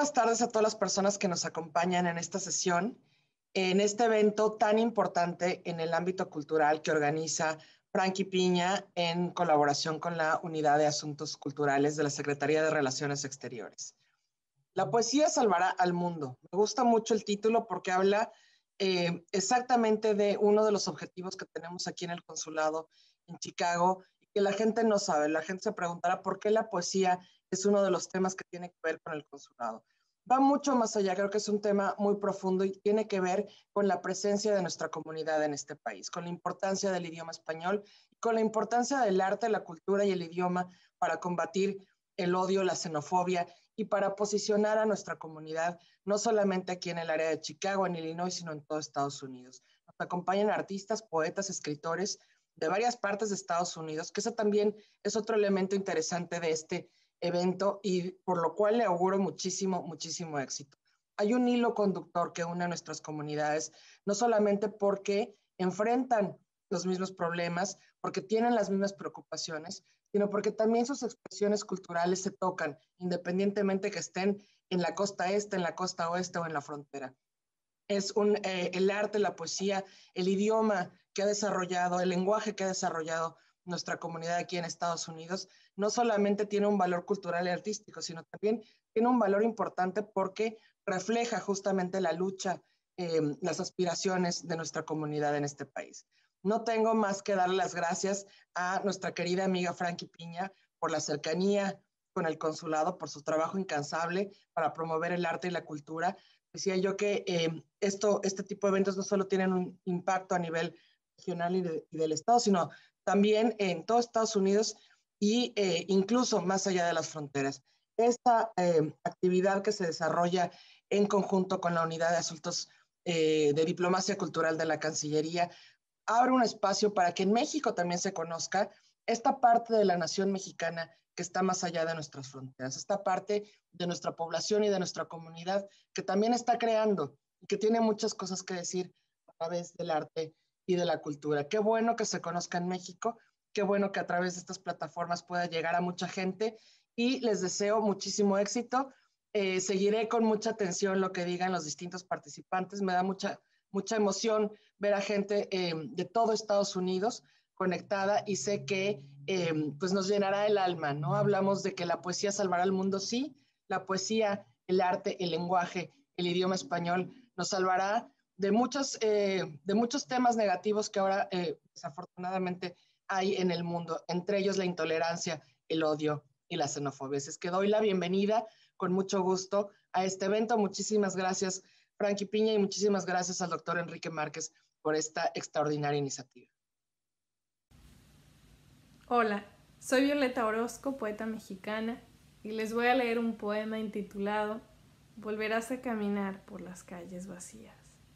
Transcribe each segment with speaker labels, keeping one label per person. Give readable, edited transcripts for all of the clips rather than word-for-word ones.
Speaker 1: buenas tardes a todas las personas que nos acompañan en esta sesión, en este evento tan importante en el ámbito cultural que organiza Frankie Piña en colaboración con la Unidad de Asuntos Culturales de la Secretaría de Relaciones Exteriores. La poesía salvará al mundo. Me gusta mucho el título porque habla exactamente de uno de los objetivos que tenemos aquí en el consulado en Chicago y que la gente no sabe. La gente se preguntará por qué la poesía es uno de los temas que tiene que ver con el consulado. Va mucho más allá, creo que es un tema muy profundo y tiene que ver con la presencia de nuestra comunidad en este país, con la importancia del idioma español, con la importancia del arte, la cultura y el idioma para combatir el odio, la xenofobia y para posicionar a nuestra comunidad, no solamente aquí en el área de Chicago, en Illinois, sino en todo Estados Unidos. Nos acompañan artistas, poetas, escritores de varias partes de Estados Unidos, que eso también es otro elemento interesante de este evento y por lo cual le auguro muchísimo, muchísimo éxito. Hay un hilo conductor que une a nuestras comunidades, no solamente porque enfrentan los mismos problemas, porque tienen las mismas preocupaciones, sino porque también sus expresiones culturales se tocan, independientemente que estén en la costa este, en la costa oeste o en la frontera. Es el arte, la poesía, el idioma que ha desarrollado, el lenguaje que ha desarrollado nuestra comunidad aquí en Estados Unidos, no solamente tiene un valor cultural y artístico, sino también tiene un valor importante porque refleja justamente la lucha, las aspiraciones de nuestra comunidad en este país. No tengo más que darle las gracias a nuestra querida amiga Frankie Piña por la cercanía con el consulado, por su trabajo incansable para promover el arte y la cultura. Decía yo que este tipo de eventos no solo tienen un impacto a nivel regional y del Estado, sino también en todo Estados Unidos y incluso más allá de las fronteras. Esta actividad que se desarrolla en conjunto con la Unidad de Asuntos de Diplomacia Cultural de la Cancillería abre un espacio para que en México también se conozca esta parte de la nación mexicana que está más allá de nuestras fronteras, esta parte de nuestra población y de nuestra comunidad que también está creando y que tiene muchas cosas que decir a través del arte y de la cultura. Qué bueno que se conozca en México, qué bueno que a través de estas plataformas pueda llegar a mucha gente y les deseo muchísimo éxito. Seguiré con mucha atención lo que digan los distintos participantes, me da mucha emoción ver a gente de todo Estados Unidos conectada y sé que pues nos llenará el alma, ¿no? Hablamos de que la poesía salvará al mundo, sí, la poesía, el arte, el lenguaje, el idioma español nos salvará de muchos temas negativos que ahora desafortunadamente hay en el mundo, entre ellos la intolerancia, el odio y la xenofobia. Así es que doy la bienvenida con mucho gusto a este evento. Muchísimas gracias, Frankie Piña, y muchísimas gracias al doctor Enrique Márquez por esta extraordinaria iniciativa.
Speaker 2: Hola, soy Violeta Orozco, poeta mexicana, y les voy a leer un poema intitulado Volverás a caminar por las calles vacías.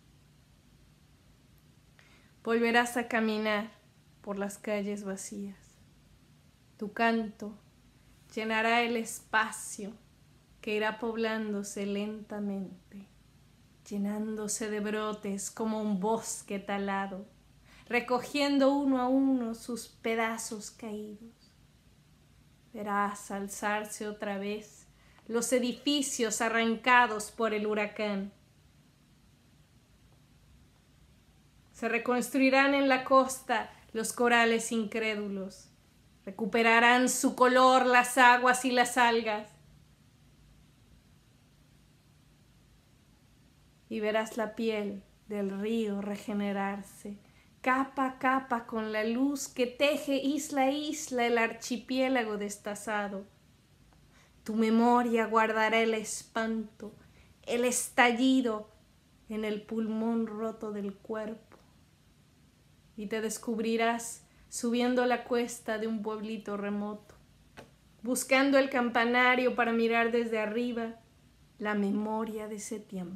Speaker 2: Volverás a caminar por las calles vacías. Tu canto llenará el espacio que irá poblándose lentamente, llenándose de brotes como un bosque talado, recogiendo uno a uno sus pedazos caídos. Verás alzarse otra vez los edificios arrancados por el huracán. Se reconstruirán en la costa los corales incrédulos. Recuperarán su color las aguas y las algas. Y verás la piel del río regenerarse, capa a capa con la luz que teje isla a isla el archipiélago destazado. Tu memoria guardará el espanto, el estallido en el pulmón roto del cuerpo. Y te descubrirás subiendo la cuesta de un pueblito remoto, buscando el campanario para mirar desde arriba la memoria de ese tiempo.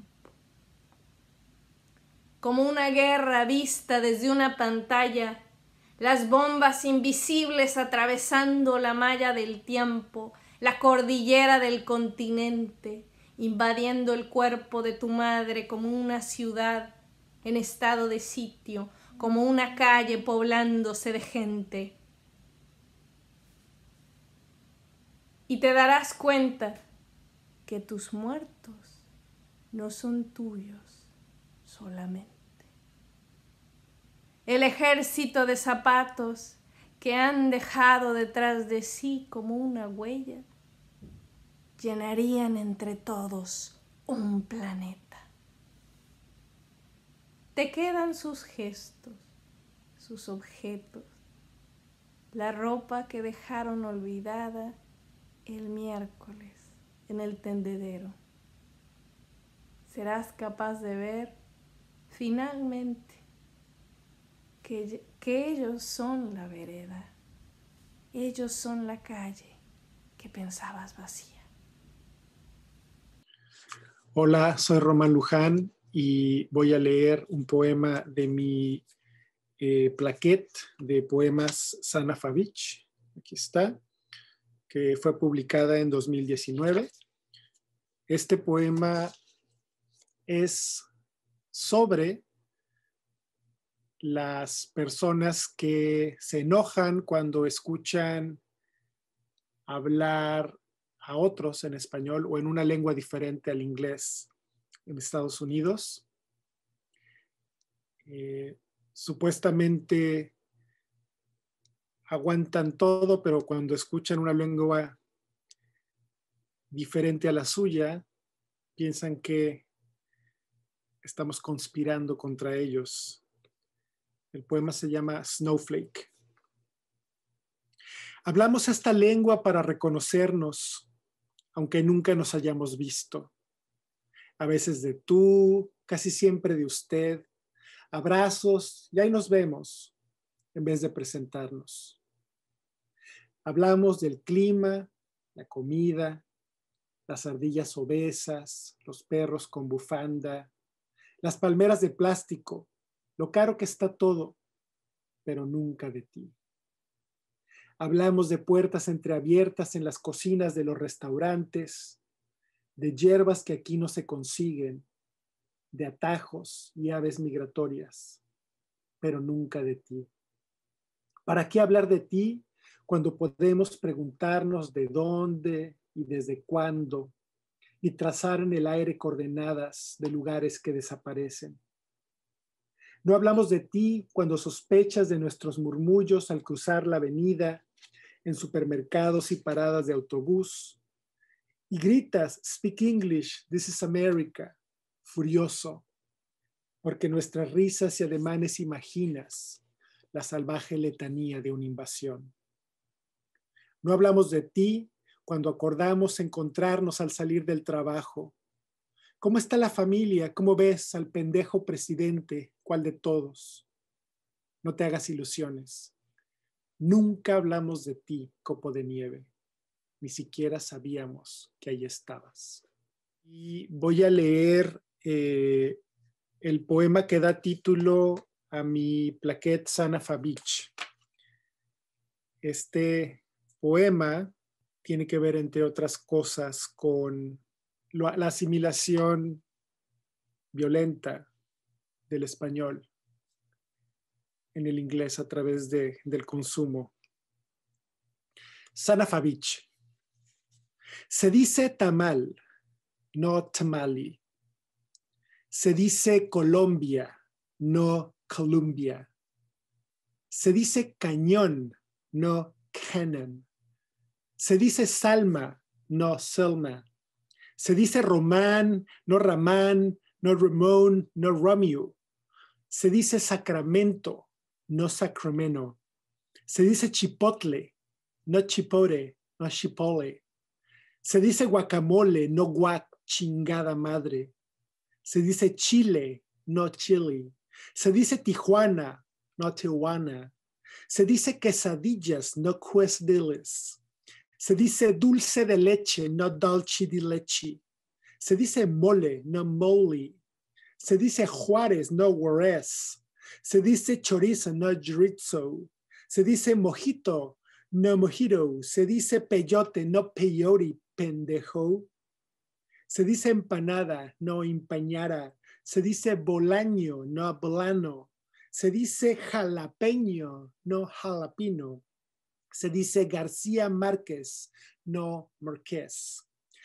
Speaker 2: Como una guerra vista desde una pantalla, las bombas invisibles atravesando la malla del tiempo, la cordillera del continente, invadiendo el cuerpo de tu madre como una ciudad en estado de sitio, como una calle poblándose de gente. Y te darás cuenta que tus muertos no son tuyos solamente. El ejército de zapatos que han dejado detrás de sí como una huella, llenarían entre todos un planeta. Te quedan sus gestos, sus objetos, la ropa que dejaron olvidada el miércoles en el tendedero. Serás capaz de ver finalmente que ellos son la vereda, ellos son la calle que pensabas vacía.
Speaker 3: Hola, soy Román Luján y voy a leer un poema de mi plaquette de poemas Sana Favich. Aquí está, que fue publicada en 2019. Este poema es sobre las personas que se enojan cuando escuchan hablar a otros en español o en una lengua diferente al inglés en Estados Unidos. Supuestamente aguantan todo, pero cuando escuchan una lengua diferente a la suya, piensan que estamos conspirando contra ellos. El poema se llama Snowflake. Hablamos esta lengua para reconocernos, aunque nunca nos hayamos visto. A veces de tú, casi siempre de usted. Abrazos, y ahí nos vemos, en vez de presentarnos. Hablamos del clima, la comida, las ardillas obesas, los perros con bufanda, las palmeras de plástico, lo caro que está todo, pero nunca de ti. Hablamos de puertas entreabiertas en las cocinas de los restaurantes, de hierbas que aquí no se consiguen, de atajos y aves migratorias, pero nunca de ti. ¿Para qué hablar de ti cuando podemos preguntarnos de dónde y desde cuándo y trazar en el aire coordenadas de lugares que desaparecen? No hablamos de ti cuando sospechas de nuestros murmullos al cruzar la avenida, en supermercados y paradas de autobús, y gritas, "Speak English, this is America", furioso, porque nuestras risas y ademanes imaginas la salvaje letanía de una invasión. No hablamos de ti cuando acordamos encontrarnos al salir del trabajo. ¿Cómo está la familia? ¿Cómo ves al pendejo presidente? ¿Cuál de todos? No te hagas ilusiones. Nunca hablamos de ti, copo de nieve. Ni siquiera sabíamos que ahí estabas. Y voy a leer el poema que da título a mi plaquette Sana Favich. Este poema tiene que ver, entre otras cosas, con la asimilación violenta del español en el inglés a través del consumo. Sana Favich. Se dice tamal, no tamale. Se dice Colombia, no Columbia. Se dice cañón, no cannon. Se dice Salma, no Selma. Se dice Román, no Ramán, no Ramón, no Romeo. Se dice Sacramento, no Sacramento. Se dice Chipotle, no Chipotle, no Chipotle. Se dice guacamole, no guac, chingada madre. Se dice Chile, no Chile. Se dice Tijuana, no Tijuana. Se dice quesadillas, no quesadillas. Se dice dulce de leche, no dulce de leche. Se dice mole, no mole. Se dice Juárez, no Juárez. Se dice chorizo, no chorizo. Se dice mojito, no mojito. Se dice peyote, no peyote, pendejo. Se dice empanada, no empañara. Se dice bolaño, no bolano. Se dice jalapeño, no jalapino. Se dice García Márquez, no Marqués.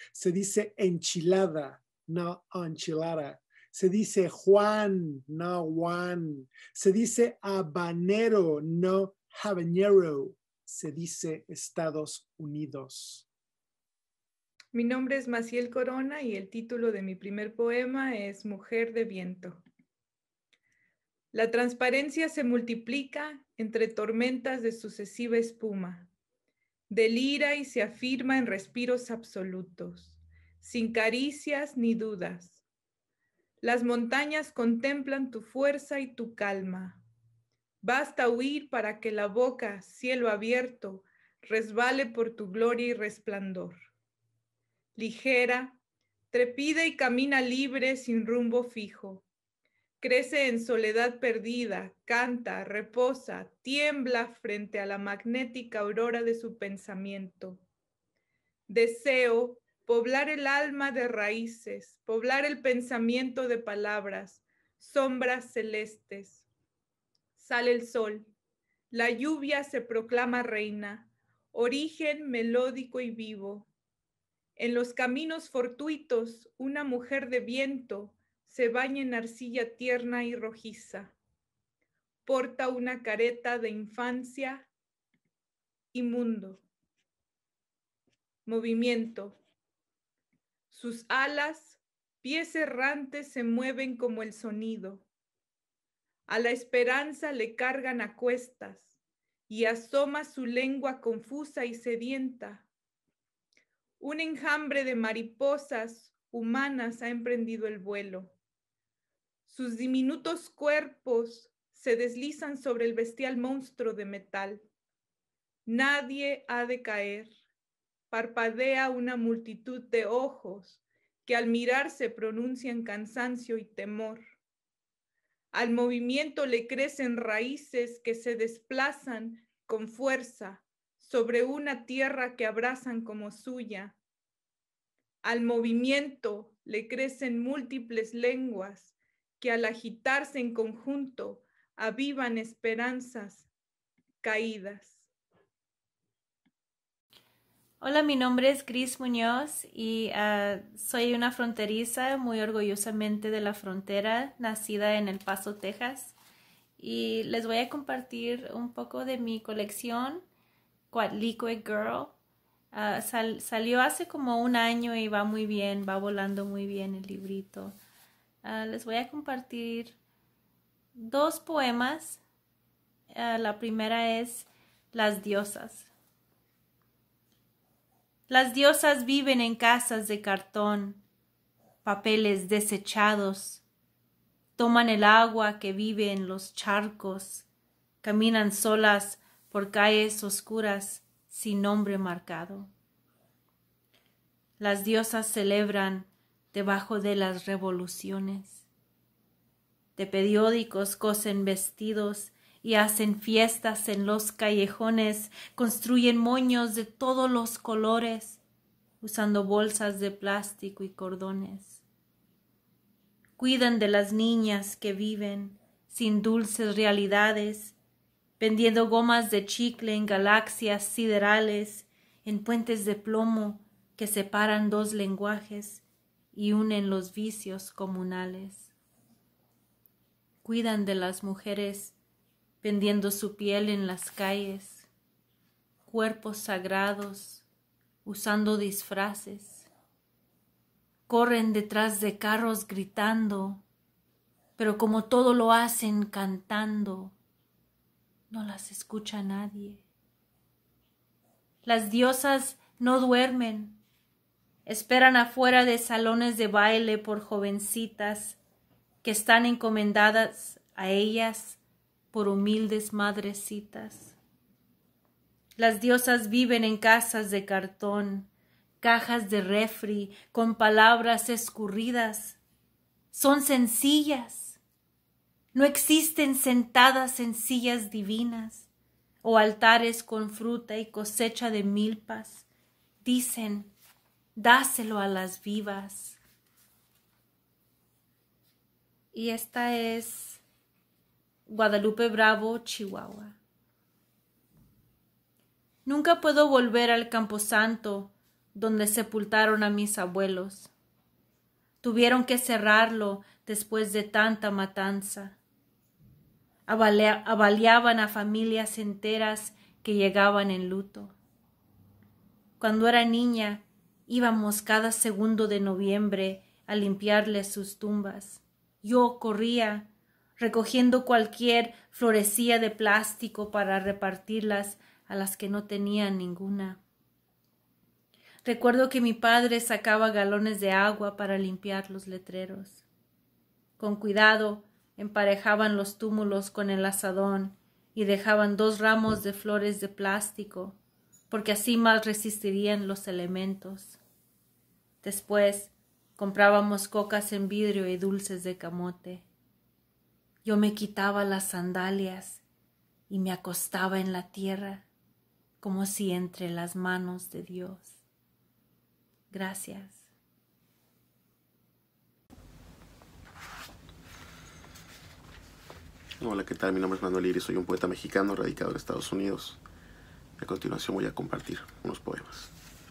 Speaker 3: Se dice enchilada, no enchilada. Se dice Juan, no Juan. Se dice habanero, no habanero. Se dice Estados Unidos.
Speaker 4: Mi nombre es Maciel Corona y el título de mi primer poema es Mujer de Viento. La transparencia se multiplica entre tormentas de sucesiva espuma. Delira y se afirma en respiros absolutos, sin caricias ni dudas. Las montañas contemplan tu fuerza y tu calma. Basta huir para que la boca, cielo abierto, resbale por tu gloria y resplandor. Ligera, trepida y camina libre sin rumbo fijo. Crece en soledad perdida, canta, reposa, tiembla frente a la magnética aurora de su pensamiento. Deseo poblar el alma de raíces, poblar el pensamiento de palabras, sombras celestes. Sale el sol, la lluvia se proclama reina, origen melódico y vivo. En los caminos fortuitos, una mujer de viento se baña en arcilla tierna y rojiza. Porta una careta de infancia y mundo. Movimiento. Sus alas, pies errantes, se mueven como el sonido. A la esperanza le cargan a cuestas y asoma su lengua confusa y sedienta. Un enjambre de mariposas humanas ha emprendido el vuelo. Sus diminutos cuerpos se deslizan sobre el bestial monstruo de metal. Nadie ha de caer. Parpadea una multitud de ojos que al mirarse pronuncian cansancio y temor. Al movimiento le crecen raíces que se desplazan con fuerza sobre una tierra que abrazan como suya. Al movimiento le crecen múltiples lenguas que al agitarse en conjunto avivan esperanzas caídas.
Speaker 5: Hola, mi nombre es Gris Muñoz y soy una fronteriza muy orgullosamente de la frontera, nacida en El Paso, Texas. Y les voy a compartir un poco de mi colección, Liquid Girl. Salió hace como un año y va muy bien, va volando muy bien el librito. Les voy a compartir 2 poemas. La primera es Las diosas. Las diosas viven en casas de cartón, papeles desechados. Toman el agua que vive en los charcos, caminan solas por calles oscuras sin nombre marcado. Las diosas celebran debajo de las revoluciones. De periódicos cosen vestidos y hacen fiestas en los callejones, construyen moños de todos los colores, usando bolsas de plástico y cordones. Cuidan de las niñas que viven sin dulces realidades, vendiendo gomas de chicle en galaxias siderales, en puentes de plomo que separan 2 lenguajes y unen los vicios comunales. Cuidan de las mujeres vendiendo su piel en las calles, cuerpos sagrados, usando disfraces. Corren detrás de carros gritando, pero como todo lo hacen cantando, no las escucha nadie. Las diosas no duermen, esperan afuera de salones de baile por jovencitas que están encomendadas a ellas por humildes madrecitas. Las diosas viven en casas de cartón, cajas de refri con palabras escurridas. Son sencillas. No existen sentadas en sillas divinas o altares con fruta y cosecha de milpas. Dicen, dáselo a las vivas. Y esta es Guadalupe Bravo, Chihuahua. Nunca puedo volver al camposanto donde sepultaron a mis abuelos. Tuvieron que cerrarlo después de tanta matanza. Avaliaban a familias enteras que llegaban en luto. Cuando era niña, íbamos cada 2 de noviembre a limpiarles sus tumbas. Yo corría, recogiendo cualquier florecilla de plástico para repartirlas a las que no tenían ninguna. Recuerdo que mi padre sacaba galones de agua para limpiar los letreros. Con cuidado, emparejaban los túmulos con el azadón y dejaban 2 ramos de flores de plástico, porque así más resistirían los elementos. Después, comprábamos cocas en vidrio y dulces de camote. Yo me quitaba las sandalias y me acostaba en la tierra, como si entre las manos de Dios. Gracias.
Speaker 6: Hola, ¿qué tal? Mi nombre es Manuel Iris, soy un poeta mexicano radicado en Estados Unidos. A continuación voy a compartir unos poemas.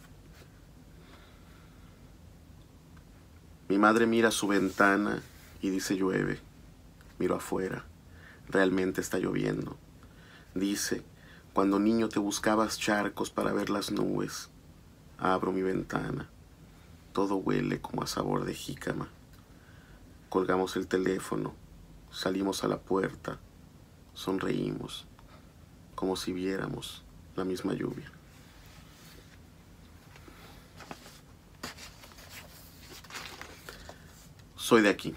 Speaker 6: Mi madre mira su ventana y dice llueve. Miro afuera, realmente está lloviendo. Dice, cuando niño te buscabas charcos para ver las nubes. Abro mi ventana, todo huele como a sabor de jícama. Colgamos el teléfono, salimos a la puerta, sonreímos, como si viéramos la misma lluvia. Soy de aquí.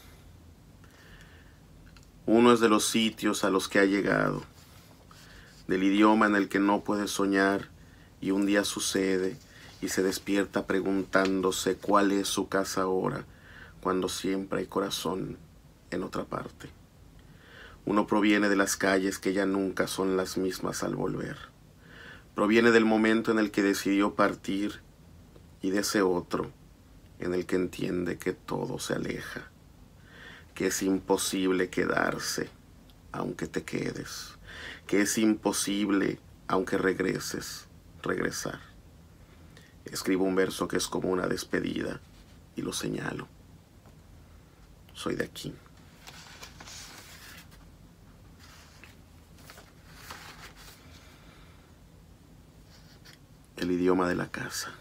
Speaker 6: Uno es de los sitios a los que ha llegado, del idioma en el que no puede soñar y un día sucede y se despierta preguntándose cuál es su casa ahora, cuando siempre hay corazón en otra parte. Uno proviene de las calles que ya nunca son las mismas al volver. Proviene del momento en el que decidió partir y de ese otro en el que entiende que todo se aleja, que es imposible quedarse aunque te quedes, que es imposible aunque regreses, regresar. Escribo un verso que es como una despedida y lo señalo. Soy de aquí. El idioma de la casa.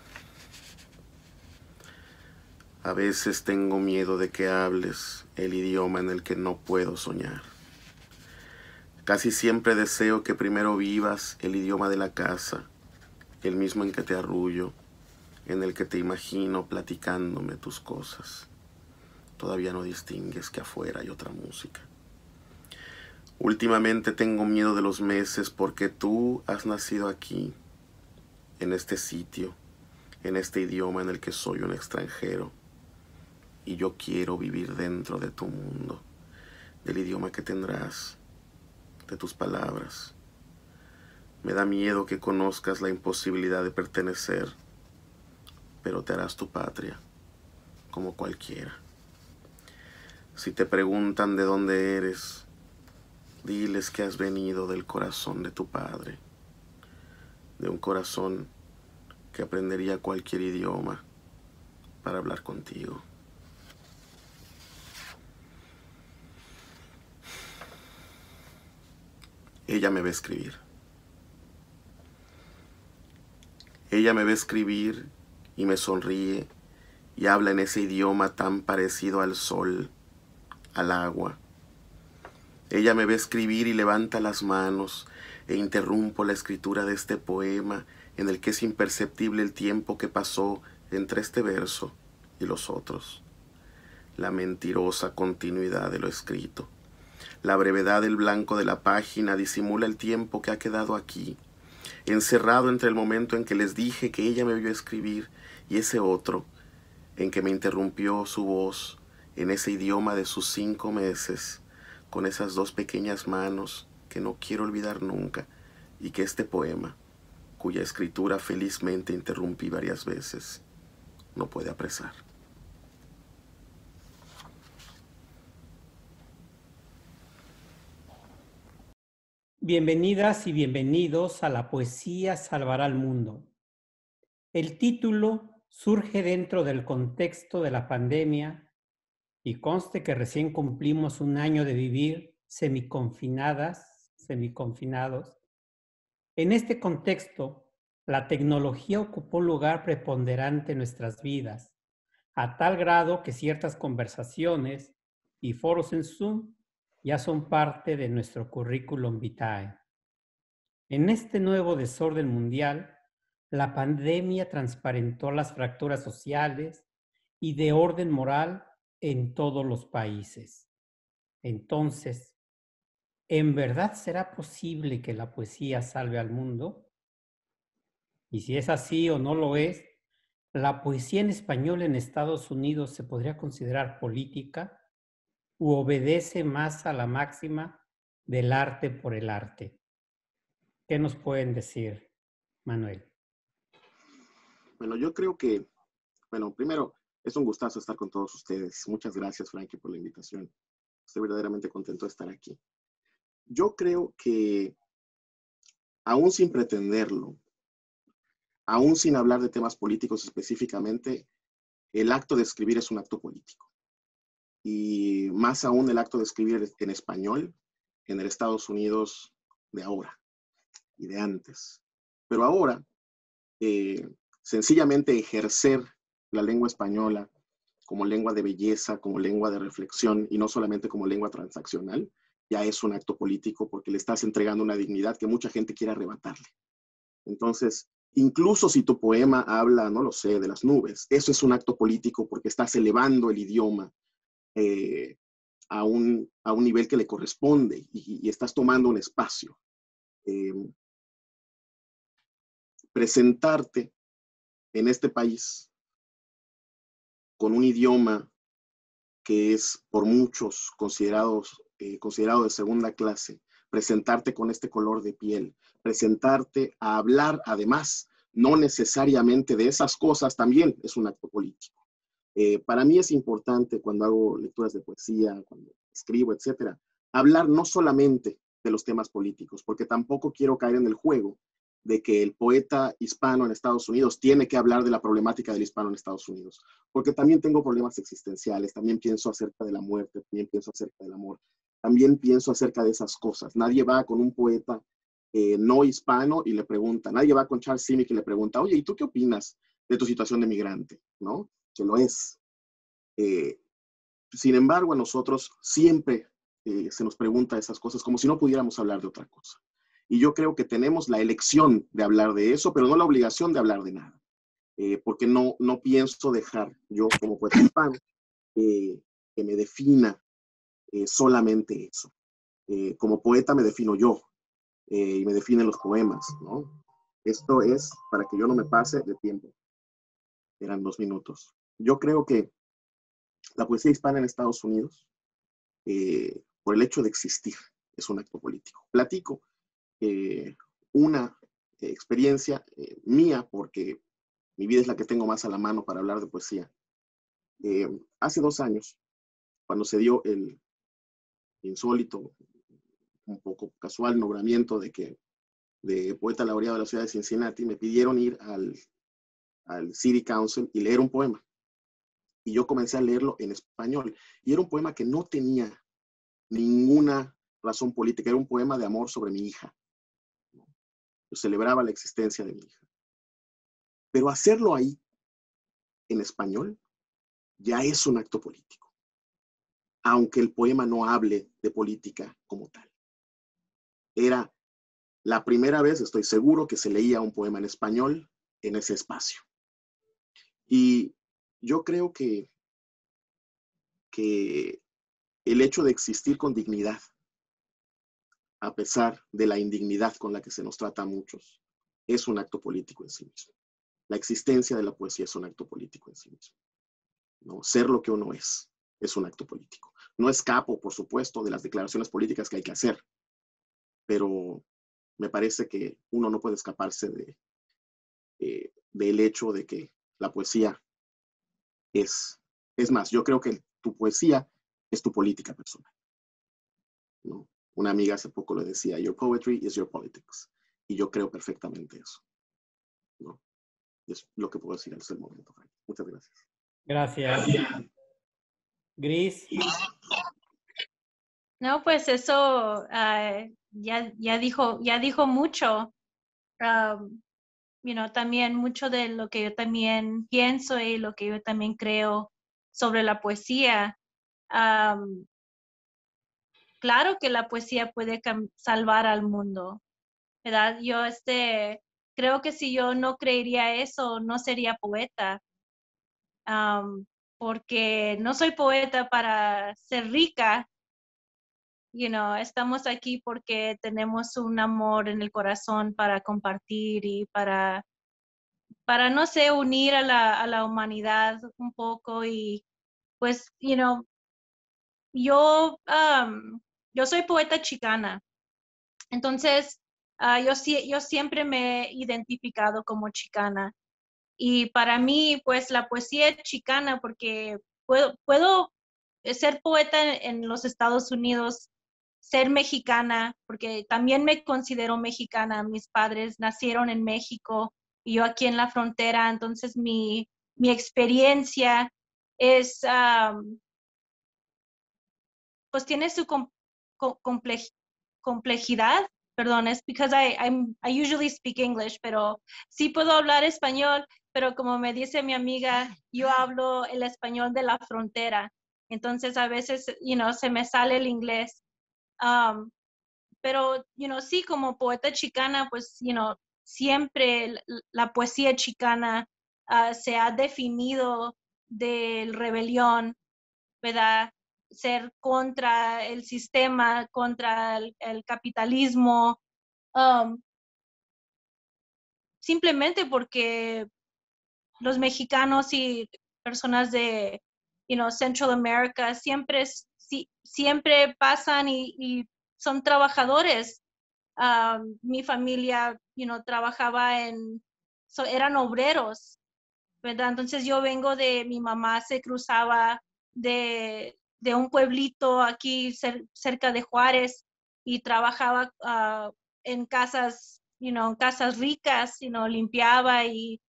Speaker 6: A veces tengo miedo de que hables el idioma en el que no puedo soñar. Casi siempre deseo que primero vivas el idioma de la casa, el mismo en que te arrullo, en el que te imagino platicándome tus cosas. Todavía no distingues que afuera hay otra música. Últimamente tengo miedo de los meses porque tú has nacido aquí, en este sitio, en este idioma en el que soy un extranjero. Y yo quiero vivir dentro de tu mundo, del idioma que tendrás, de tus palabras. Me da miedo que conozcas la imposibilidad de pertenecer, pero te harás tu patria, como cualquiera. Si te preguntan de dónde eres, diles que has venido del corazón de tu padre, de un corazón que aprendería cualquier idioma para hablar contigo. Ella me ve escribir. Ella me ve escribir y me sonríe y habla en ese idioma tan parecido al sol, al agua. Ella me ve escribir y levanta las manos e interrumpo la escritura de este poema en el que es imperceptible el tiempo que pasó entre este verso y los otros. La mentirosa continuidad de lo escrito. La brevedad del blanco de la página disimula el tiempo que ha quedado aquí, encerrado entre el momento en que les dije que ella me vio escribir y ese otro en que me interrumpió su voz en ese idioma de sus 5 meses, con esas 2 pequeñas manos que no quiero olvidar nunca y que este poema, cuya escritura felizmente interrumpí varias veces, no puede apresar.
Speaker 7: Bienvenidas y bienvenidos a La Poesía Salvará al Mundo. El título surge dentro del contexto de la pandemia y conste que recién cumplimos un año de vivir semiconfinados. En este contexto, la tecnología ocupó un lugar preponderante en nuestras vidas, a tal grado que ciertas conversaciones y foros en Zoom ya son parte de nuestro currículum vitae. En este nuevo desorden mundial, la pandemia transparentó las fracturas sociales y de orden moral en todos los países. Entonces, ¿en verdad será posible que la poesía salve al mundo? Y si es así o no lo es, ¿la poesía en español en Estados Unidos se podría considerar política u obedece más a la máxima del arte por el arte? ¿Qué nos pueden decir, Manuel?
Speaker 6: Bueno, yo creo que, primero, es un gustazo estar con todos ustedes. Muchas gracias, Frankie, por la invitación. Estoy verdaderamente contento de estar aquí. Yo creo que, aún sin pretenderlo, aún sin hablar de temas políticos específicamente, el acto de escribir es un acto político. Y más aún el acto de escribir en español en el Estados Unidos de ahora y de antes. Pero ahora, sencillamente ejercer la lengua española como lengua de belleza, como lengua de reflexión y no solamente como lengua transaccional, ya es un acto político porque le estás entregando una dignidad que mucha gente quiere arrebatarle. Entonces, incluso si tu poema habla, no lo sé, de las nubes, eso es un acto político porque estás elevando el idioma a un nivel que le corresponde y estás tomando un espacio. Presentarte en este país con un idioma que es por muchos considerado de segunda clase, presentarte con este color de piel, presentarte a hablar además, no necesariamente de esas cosas, también es un acto político. Para mí es importante cuando hago lecturas de poesía, cuando escribo, etcétera, hablar no solamente de los temas políticos, porque tampoco quiero caer en el juego de que el poeta hispano en Estados Unidos tiene que hablar de la problemática del hispano en Estados Unidos, porque también tengo problemas existenciales, también pienso acerca de la muerte, también pienso acerca del amor, también pienso acerca de esas cosas. Nadie va con un poeta no hispano y le pregunta, nadie va con Charles Simic y le pregunta, oye, ¿y tú qué opinas de tu situación de migrante? ¿No? Que lo es. Sin embargo, a nosotros siempre se nos pregunta esas cosas como si no pudiéramos hablar de otra cosa. Y yo creo que tenemos la elección de hablar de eso, pero no la obligación de hablar de nada. Porque no pienso dejar yo como poeta hispano que me defina solamente eso. Como poeta me defino yo y me definen los poemas, ¿no? Esto es para que yo no me pase de tiempo. Eran 2 minutos. Yo creo que la poesía hispana en Estados Unidos, por el hecho de existir, es un acto político. Platico una experiencia mía, porque mi vida es la que tengo más a la mano para hablar de poesía. Hace 2 años, cuando se dio el insólito, un poco casual nombramiento de poeta laureado de la ciudad de Cincinnati, me pidieron ir al City Council y leer un poema. Y yo comencé a leerlo en español. Y era un poema que no tenía ninguna razón política, era un poema de amor sobre mi hija. Yo celebraba la existencia de mi hija. Pero hacerlo ahí, en español, ya es un acto político, aunque el poema no hable de política como tal. Era la primera vez, estoy seguro, que se leía un poema en español en ese espacio. Y yo creo que el hecho de existir con dignidad, a pesar de la indignidad con la que se nos trata a muchos, es un acto político en sí mismo. La existencia de la poesía es un acto político en sí mismo. ¿No? Ser lo que uno es un acto político. No escapo, por supuesto, de las declaraciones políticas que hay que hacer, pero me parece que uno no puede escaparse del hecho de que la poesía es más, yo creo que tu poesía es tu política personal, ¿no? Una amiga hace poco le decía, your poetry is your politics, y yo creo perfectamente eso, ¿no? Es lo que puedo decir en este momento, Frank. Muchas gracias.
Speaker 7: Gracias. Gris.
Speaker 5: No, pues eso ya dijo mucho. También mucho de lo que yo también pienso y lo que yo también creo sobre la poesía. Claro que la poesía puede salvar al mundo, ¿verdad? Yo creo que si yo no creería eso, no sería poeta, porque no soy poeta para ser rica. Estamos aquí porque tenemos un amor en el corazón para compartir y para no sé, unir a la humanidad un poco. Y pues, yo soy poeta chicana. Entonces, yo siempre me he identificado como chicana. Y para mí, pues la poesía es chicana porque puedo ser poeta en los Estados Unidos, ser mexicana, porque también me considero mexicana. Mis padres nacieron en México y yo aquí en la frontera. Entonces, mi experiencia es, pues tiene su complejidad. Perdón, es because I usually speak English, pero sí puedo hablar español, pero como me dice mi amiga, yo hablo el español de la frontera. Entonces a veces, se me sale el inglés. Pero, sí, como poeta chicana, pues, siempre la poesía chicana se ha definido del rebelión, ¿verdad? Ser contra el sistema, contra el capitalismo, simplemente porque los mexicanos y personas de, Central America siempre pasan y son trabajadores. Mi familia, trabajaba eran obreros, ¿verdad? Entonces yo vengo mi mamá se cruzaba de un pueblito aquí cerca de Juárez y trabajaba en casas, en casas ricas, limpiaba y,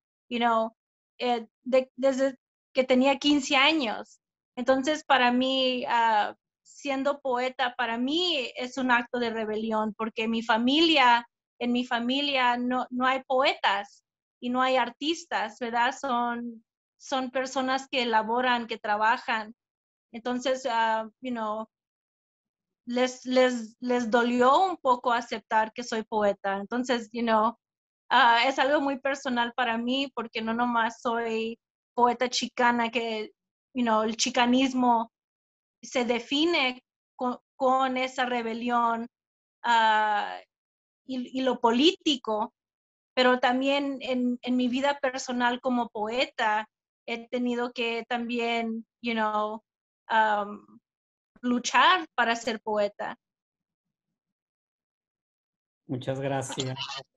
Speaker 5: desde que tenía 15 años. Entonces para mí, siendo poeta, para mí es un acto de rebelión porque en mi familia no hay poetas y no hay artistas, ¿verdad? Son personas que elaboran, que trabajan. Entonces, les dolió un poco aceptar que soy poeta. Entonces, es algo muy personal para mí porque no nomás soy poeta chicana, que, el chicanismo se define con esa rebelión y lo político, pero también en mi vida personal como poeta he tenido que también, luchar para ser poeta.
Speaker 7: Muchas gracias.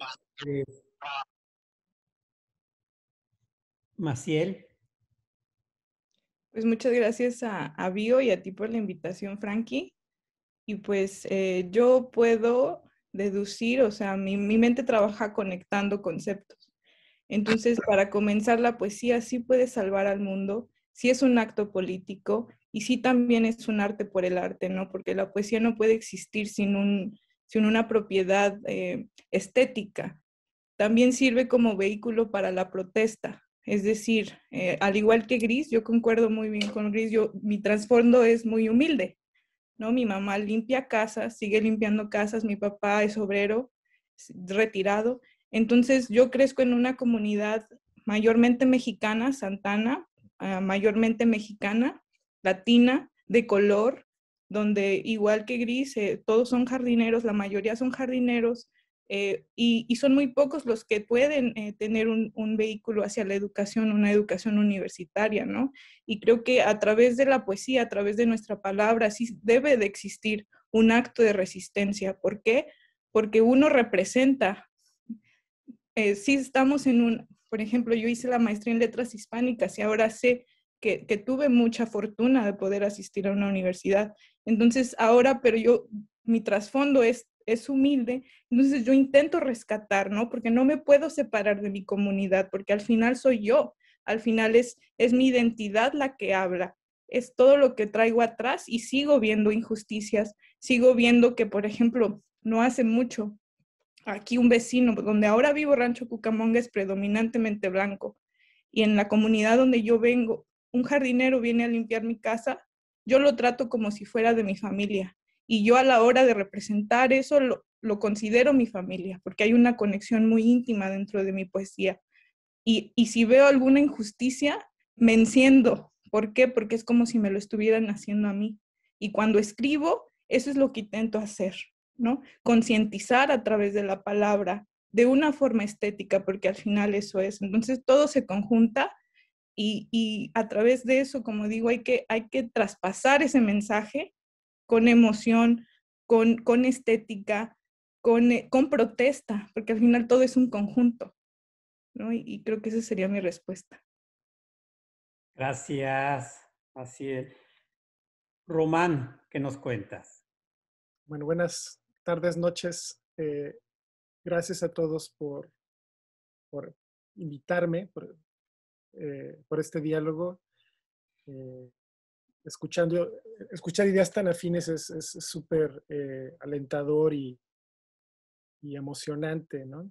Speaker 7: Maciel.
Speaker 4: Pues muchas gracias a Bio y a ti por la invitación, Frankie. Y pues yo puedo deducir, o sea, mi mente trabaja conectando conceptos. Entonces, para comenzar, la poesía sí puede salvar al mundo, sí es un acto político y sí también es un arte por el arte, ¿no? Porque la poesía no puede existir sin una propiedad estética. También sirve como vehículo para la protesta. Es decir, al igual que Gris, yo concuerdo muy bien con Gris, mi trasfondo es muy humilde, ¿no? Mi mamá limpia casas, sigue limpiando casas, mi papá es obrero, retirado. Entonces yo crezco en una comunidad mayormente mexicana, Santana, mayormente mexicana, latina, de color, donde igual que Gris, todos son jardineros, la mayoría son jardineros, y son muy pocos los que pueden tener un vehículo hacia la educación, una educación universitaria, ¿no? Y creo que a través de la poesía, a través de nuestra palabra, sí debe de existir un acto de resistencia. ¿Por qué? Porque uno representa, sí estamos por ejemplo, yo hice la maestría en letras hispánicas y ahora sé que tuve mucha fortuna de poder asistir a una universidad. Entonces ahora, pero mi trasfondo es es humilde. Entonces yo intento rescatar, ¿no? Porque no me puedo separar de mi comunidad, porque al final soy yo, al final es mi identidad la que habla, es todo lo que traigo atrás y sigo viendo injusticias, sigo viendo que, por ejemplo, no hace mucho, aquí un vecino, donde ahora vivo, Rancho Cucamonga, es predominantemente blanco, y en la comunidad donde yo vengo, un jardinero viene a limpiar mi casa, yo lo trato como si fuera de mi familia, y yo a la hora de representar eso lo considero mi familia, porque hay una conexión muy íntima dentro de mi poesía. Y si veo alguna injusticia, me enciendo. ¿Por qué? Porque es como si me lo estuvieran haciendo a mí. Y cuando escribo, eso es lo que intento hacer, ¿no? Concientizar a través de la palabra, de una forma estética, porque al final eso es. Entonces todo se conjunta y a través de eso, como digo, hay que traspasar ese mensaje con emoción, con estética, con protesta, porque al final todo es un conjunto, ¿no? Y creo que esa sería mi respuesta.
Speaker 7: Gracias, Maciel. Román, ¿qué nos cuentas?
Speaker 3: Bueno, buenas tardes, noches. Gracias a todos por invitarme, por este diálogo. Escuchar ideas tan afines es súper alentador y emocionante, ¿no?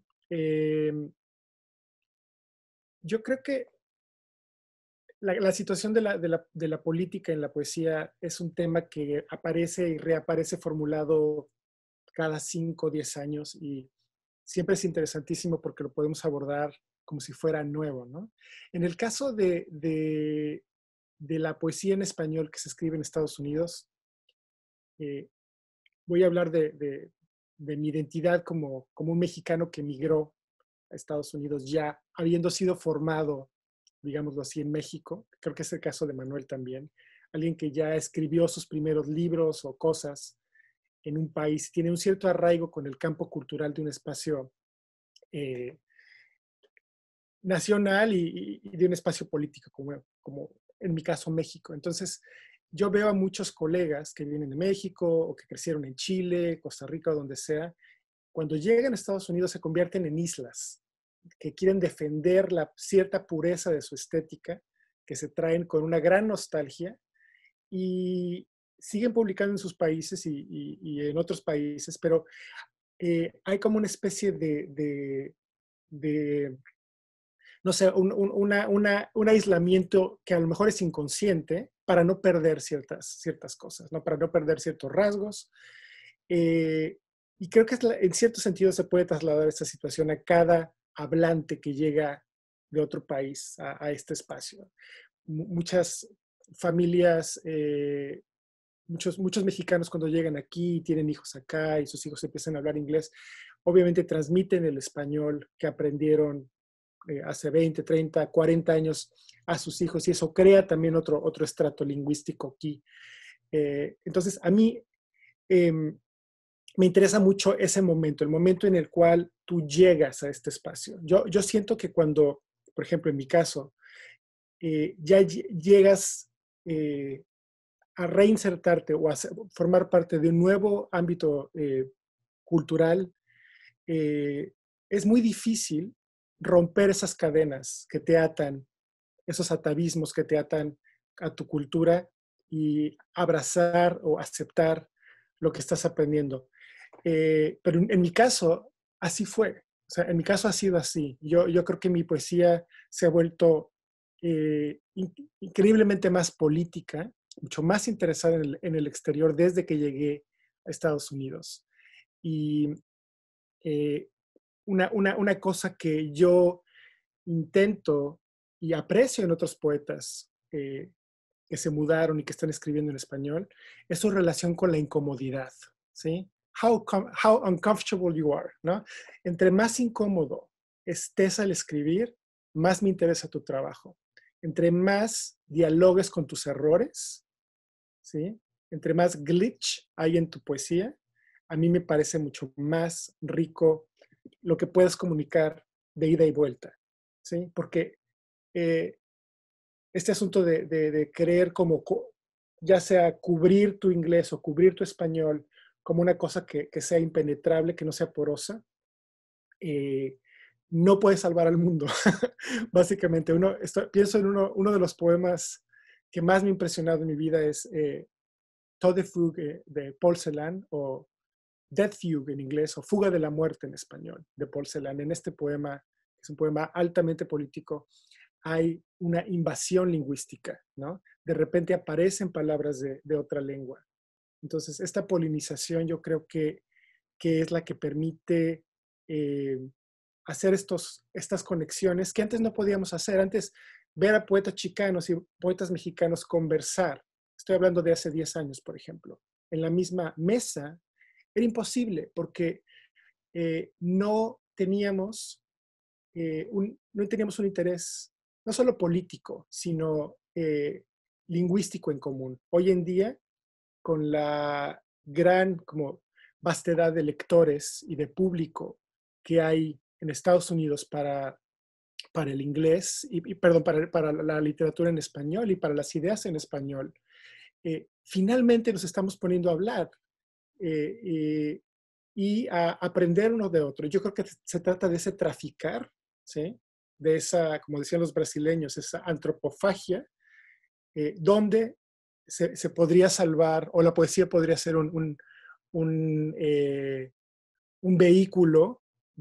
Speaker 3: Yo creo que la situación de la política en la poesía es un tema que aparece y reaparece formulado cada 5 o 10 años y siempre es interesantísimo porque lo podemos abordar como si fuera nuevo, ¿no? En el caso de la poesía en español que se escribe en Estados Unidos, voy a hablar de mi identidad como un mexicano que emigró a Estados Unidos ya habiendo sido formado, digámoslo así, en México. Creo que es el caso de Manuel también. Alguien que ya escribió sus primeros libros o cosas en un país, tiene un cierto arraigo con el campo cultural de un espacio nacional y de un espacio político, como en mi caso México. Entonces, yo veo a muchos colegas que vienen de México o que crecieron en Chile, Costa Rica o donde sea, cuando llegan a Estados Unidos se convierten en islas, que quieren defender la cierta pureza de su estética, que se traen con una gran nostalgia y siguen publicando en sus países y en otros países, pero hay como una especie de no sé, un aislamiento que a lo mejor es inconsciente para no perder ciertas cosas, ¿no? Para no perder ciertos rasgos. Y creo que en cierto sentido se puede trasladar esta situación a cada hablante que llega de otro país a este espacio. Muchas familias, muchos mexicanos cuando llegan aquí tienen hijos acá y sus hijos empiezan a hablar inglés, obviamente transmiten el español que aprendieron hace 20, 30, 40 años a sus hijos y eso crea también otro estrato lingüístico aquí. Entonces, a mí me interesa mucho ese momento, el momento en el cual tú llegas a este espacio. Yo siento que cuando, por ejemplo, en mi caso, ya llegas a reinsertarte o a formar parte de un nuevo ámbito cultural, es muy difícil romper esas cadenas que te atan, esos atavismos que te atan a tu cultura y abrazar o aceptar lo que estás aprendiendo. Pero en mi caso, así fue. O sea, en mi caso ha sido así. Yo creo que mi poesía se ha vuelto increíblemente más política, mucho más interesada en el exterior desde que llegué a Estados Unidos. Y una cosa que yo intento y aprecio en otros poetas que se mudaron y que están escribiendo en español es su relación con la incomodidad, ¿sí? How uncomfortable you are, ¿no? Entre más incómodo estés al escribir, más me interesa tu trabajo. Entre más dialogues con tus errores, ¿sí? Entre más glitch hay en tu poesía, a mí me parece mucho más rico lo que puedes comunicar de ida y vuelta, ¿sí? Porque este asunto de querer como ya sea cubrir tu inglés o cubrir tu español como una cosa que sea impenetrable, que no sea porosa, no puede salvar al mundo. Básicamente, pienso en uno de los poemas que más me ha impresionado en mi vida es Todefug de Paul Celan, o Death Fugue en inglés, o Fuga de la Muerte en español, de Paul Celan. En este poema, que es un poema altamente político, hay una invasión lingüística, ¿no? De repente aparecen palabras de otra lengua. Entonces, esta polinización yo creo que es la que permite hacer estas conexiones que antes no podíamos hacer. Antes, ver a poetas chicanos y poetas mexicanos conversar, estoy hablando de hace 10 años, por ejemplo, en la misma mesa, era imposible porque no teníamos un interés no solo político, sino lingüístico en común. Hoy en día, con la gran como vastedad de lectores y de público que hay en Estados Unidos para el inglés, perdón, para la literatura en español y para las ideas en español, finalmente nos estamos poniendo a hablar y a aprender uno de otro. Yo creo que se trata de ese traficar, ¿sí? De esa, como decían los brasileños, esa antropofagia, donde se podría salvar, o la poesía podría ser un vehículo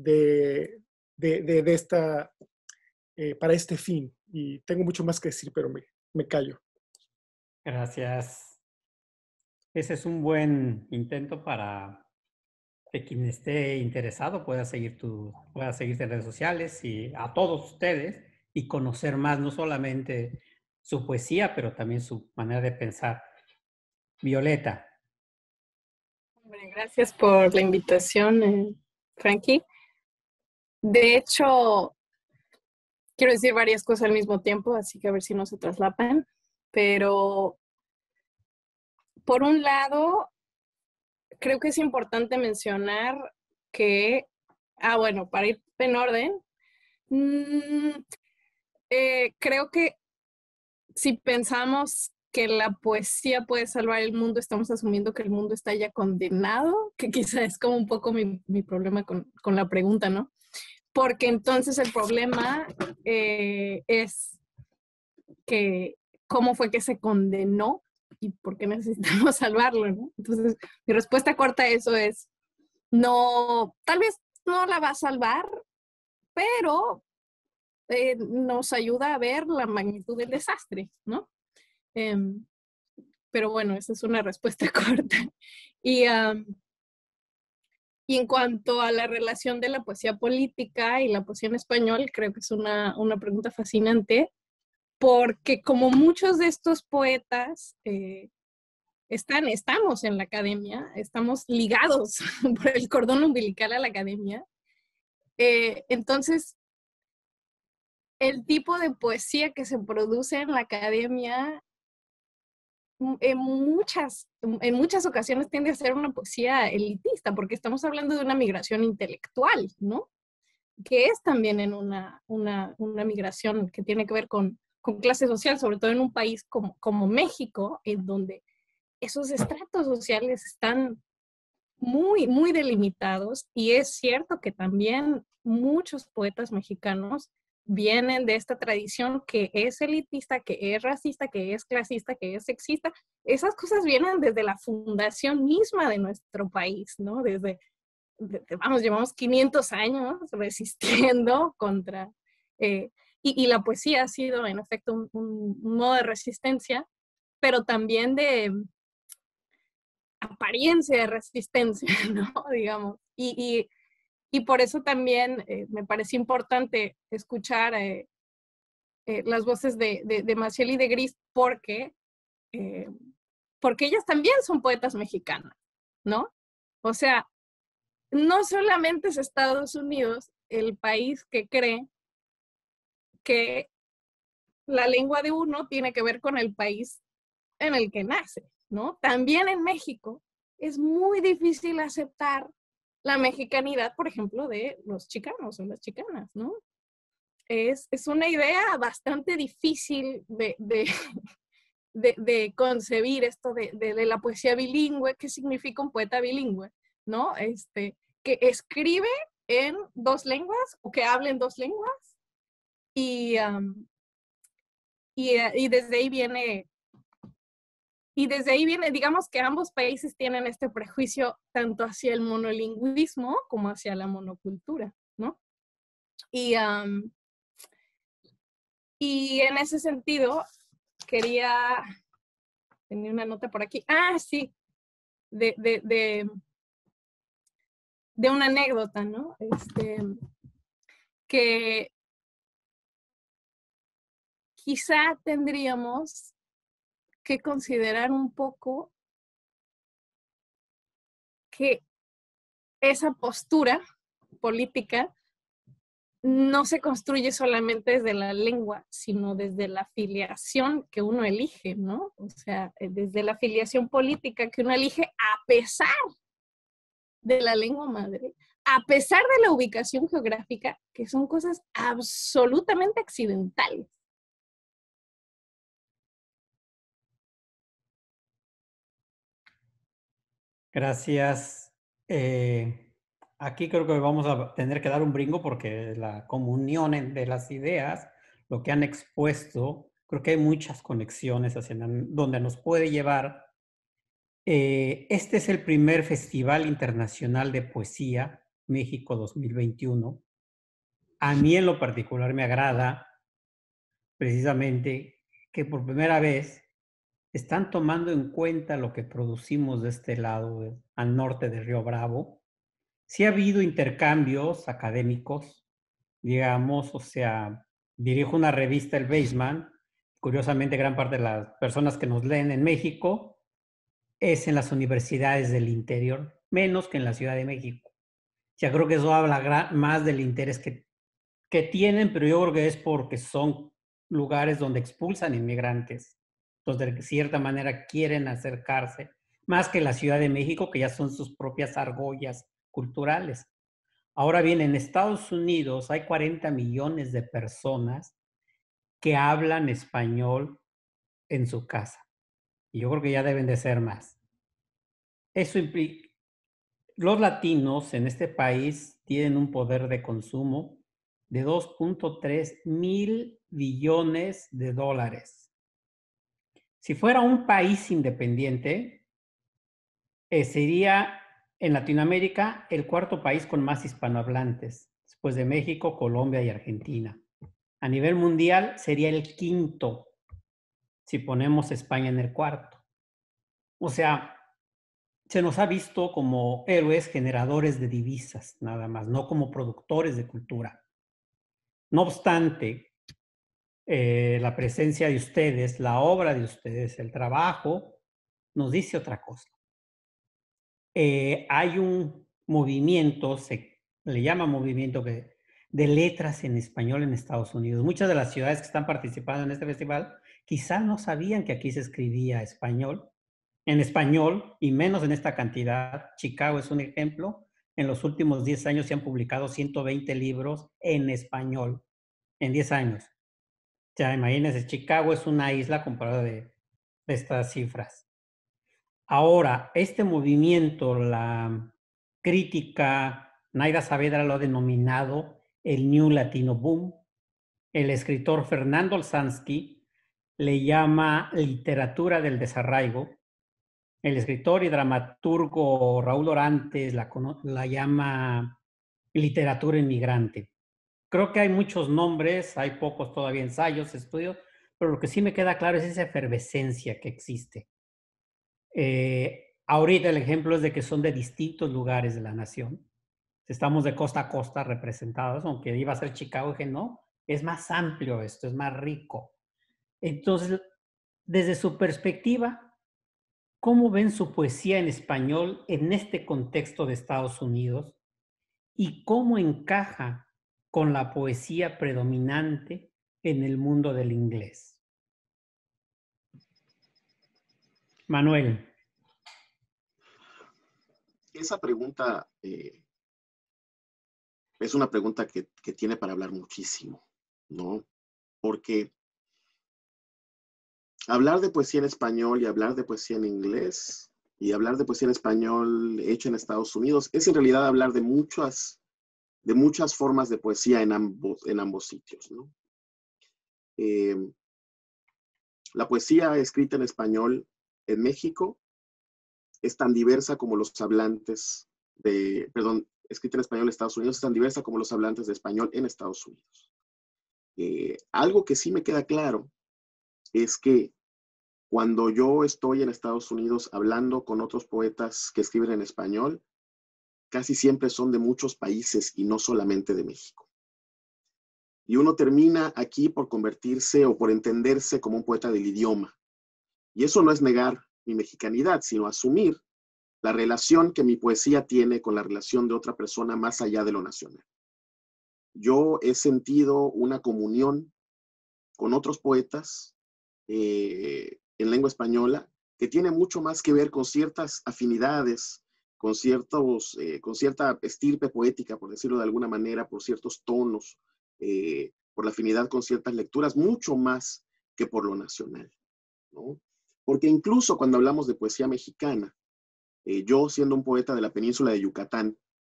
Speaker 3: para este fin. Y tengo mucho más que decir, pero me callo.
Speaker 7: Gracias. Ese es un buen intento para que quien esté interesado pueda seguirte en redes sociales, y a todos ustedes, y conocer más, no solamente su poesía, pero también su manera de pensar. Violeta.
Speaker 2: Gracias por la invitación, Frankie. De hecho, quiero decir varias cosas al mismo tiempo, así que a ver si no se traslapan. Pero, por un lado, creo que es importante mencionar que, bueno, para ir en orden, creo que si pensamos que la poesía puede salvar el mundo, estamos asumiendo que el mundo está ya condenado, que quizá es como un poco mi problema con la pregunta, ¿no? Porque entonces el problema es que cómo fue que se condenó y por qué necesitamos salvarlo, ¿no? Entonces, mi respuesta corta a eso es, no, tal vez no la va a salvar, pero nos ayuda a ver la magnitud del desastre, ¿no? Pero bueno, esa es una respuesta corta. Y en cuanto a la relación de la poesía política y la poesía en español, creo que es una pregunta fascinante, porque como muchos de estos poetas estamos en la academia, estamos ligados por el cordón umbilical a la academia, entonces el tipo de poesía que se produce en la academia en muchas ocasiones tiende a ser una poesía elitista, porque estamos hablando de una migración intelectual, ¿no? Que es también en una migración que tiene que ver con clase social, sobre todo en un país como México, en donde esos estratos sociales están muy, muy delimitados, y es cierto que también muchos poetas mexicanos vienen de esta tradición que es elitista, que es racista, que es clasista, que es sexista. Esas cosas vienen desde la fundación misma de nuestro país, ¿no? Llevamos 500 años resistiendo contra... y la poesía ha sido, en efecto, un modo de resistencia, pero también de apariencia de resistencia, ¿no? Digamos. Y por eso también me parece importante escuchar las voces de Maciel y de Gris, porque ellas también son poetas mexicanas, ¿no? O sea, no solamente es Estados Unidos el país que cree que la lengua de uno tiene que ver con el país en el que nace, ¿no? También en México es muy difícil aceptar la mexicanidad, por ejemplo, de los chicanos o las chicanas, ¿no? Es una idea bastante difícil de concebir esto de la poesía bilingüe, qué significa un poeta bilingüe, ¿no? Que escribe en 2 lenguas o que habla en 2 lenguas y desde ahí viene, digamos que ambos países tienen este prejuicio tanto hacia el monolingüismo como hacia la monocultura, ¿no? Y en ese sentido, tenía una nota por aquí, sí, de una anécdota, ¿no? Que quizá tendríamos que considerar un poco que esa postura política no se construye solamente desde la lengua, sino desde la afiliación que uno elige, ¿no? O sea, desde la afiliación política que uno elige a pesar de la lengua madre, a pesar de la ubicación geográfica, que son cosas absolutamente accidentales.
Speaker 7: Gracias. Aquí creo que vamos a tener que dar un brinco porque la comunión de las ideas, lo que han expuesto, creo que hay muchas conexiones hacia donde nos puede llevar. Este es el primer Festival Internacional de Poesía, México 2021. A mí en lo particular me agrada precisamente que por primera vez están tomando en cuenta lo que producimos de este lado, al norte de Río Bravo. Sí ha habido intercambios académicos, digamos, o sea, dirijo una revista, El Baseman. Curiosamente, gran parte de las personas que nos leen en México es en las universidades del interior, menos que en la Ciudad de México. Ya creo que eso habla más del interés que tienen, pero yo creo que es porque son lugares donde expulsan inmigrantes, donde de cierta manera quieren acercarse, más que la Ciudad de México, que ya son sus propias argollas culturales. Ahora bien, en Estados Unidos hay 40 millones de personas que hablan español en su casa. Y yo creo que ya deben de ser más. Eso implica, los latinos en este país tienen un poder de consumo de 2.3 mil billones de dólares. Si fuera un país independiente, sería en Latinoamérica el 4º país con más hispanohablantes, después de México, Colombia y Argentina. A nivel mundial sería el 5º, si ponemos España en el 4º. O sea, se nos ha visto como héroes generadores de divisas, nada más, no como productores de cultura. No obstante, la presencia de ustedes, la obra de ustedes, el trabajo, nos dice otra cosa. Hay un movimiento, se le llama movimiento de letras en español en Estados Unidos. Muchas de las ciudades que están participando en este festival quizá no sabían que aquí se escribía español, en español, y menos en esta cantidad. Chicago es un ejemplo. En los últimos 10 años se han publicado 120 libros en español, en 10 años. Ya imagínense, Chicago es una isla comparado de estas cifras. Ahora, este movimiento, la crítica, Naida Saavedra lo ha denominado el New Latino Boom. El escritor Fernando Olsansky le llama literatura del desarraigo. El escritor y dramaturgo Raúl Orantes la llama literatura inmigrante. Creo que hay muchos nombres, hay pocos todavía ensayos, estudios, pero lo que sí me queda claro es esa efervescencia que existe. Ahorita el ejemplo es de que son de distintos lugares de la nación. Estamos de costa a costa representados, aunque iba a ser Chicago, dije no, es más amplio esto, es más rico. Entonces, desde su perspectiva, ¿cómo ven su poesía en español en este contexto de Estados Unidos? ¿Y cómo encaja con la poesía predominante en el mundo del inglés? Manuel.
Speaker 6: Esa pregunta es una pregunta que tiene para hablar muchísimo, ¿no? Porque hablar de poesía en español y hablar de poesía en inglés y hablar de poesía en español hecha en Estados Unidos es en realidad hablar de muchas formas de poesía en ambos sitios, ¿no? La poesía escrita en español en México es tan diversa como los hablantes escrita en español en Estados Unidos es tan diversa como los hablantes de español en Estados Unidos. Algo que sí me queda claro es que cuando yo estoy en Estados Unidos hablando con otros poetas que escriben en español, casi siempre son de muchos países y no solamente de México. Y uno termina aquí por convertirse o por entenderse como un poeta del idioma. Y eso no es negar mi mexicanidad, sino asumir la relación que mi poesía tiene con la relación de otra persona más allá de lo nacional. Yo he sentido una comunión con otros poetas en lengua española que tiene mucho más que ver con ciertas afinidades, con cierta estirpe poética, por decirlo de alguna manera, por ciertos tonos, por la afinidad con ciertas lecturas, mucho más que por lo nacional, ¿no? Porque incluso cuando hablamos de poesía mexicana, yo siendo un poeta de la península de Yucatán,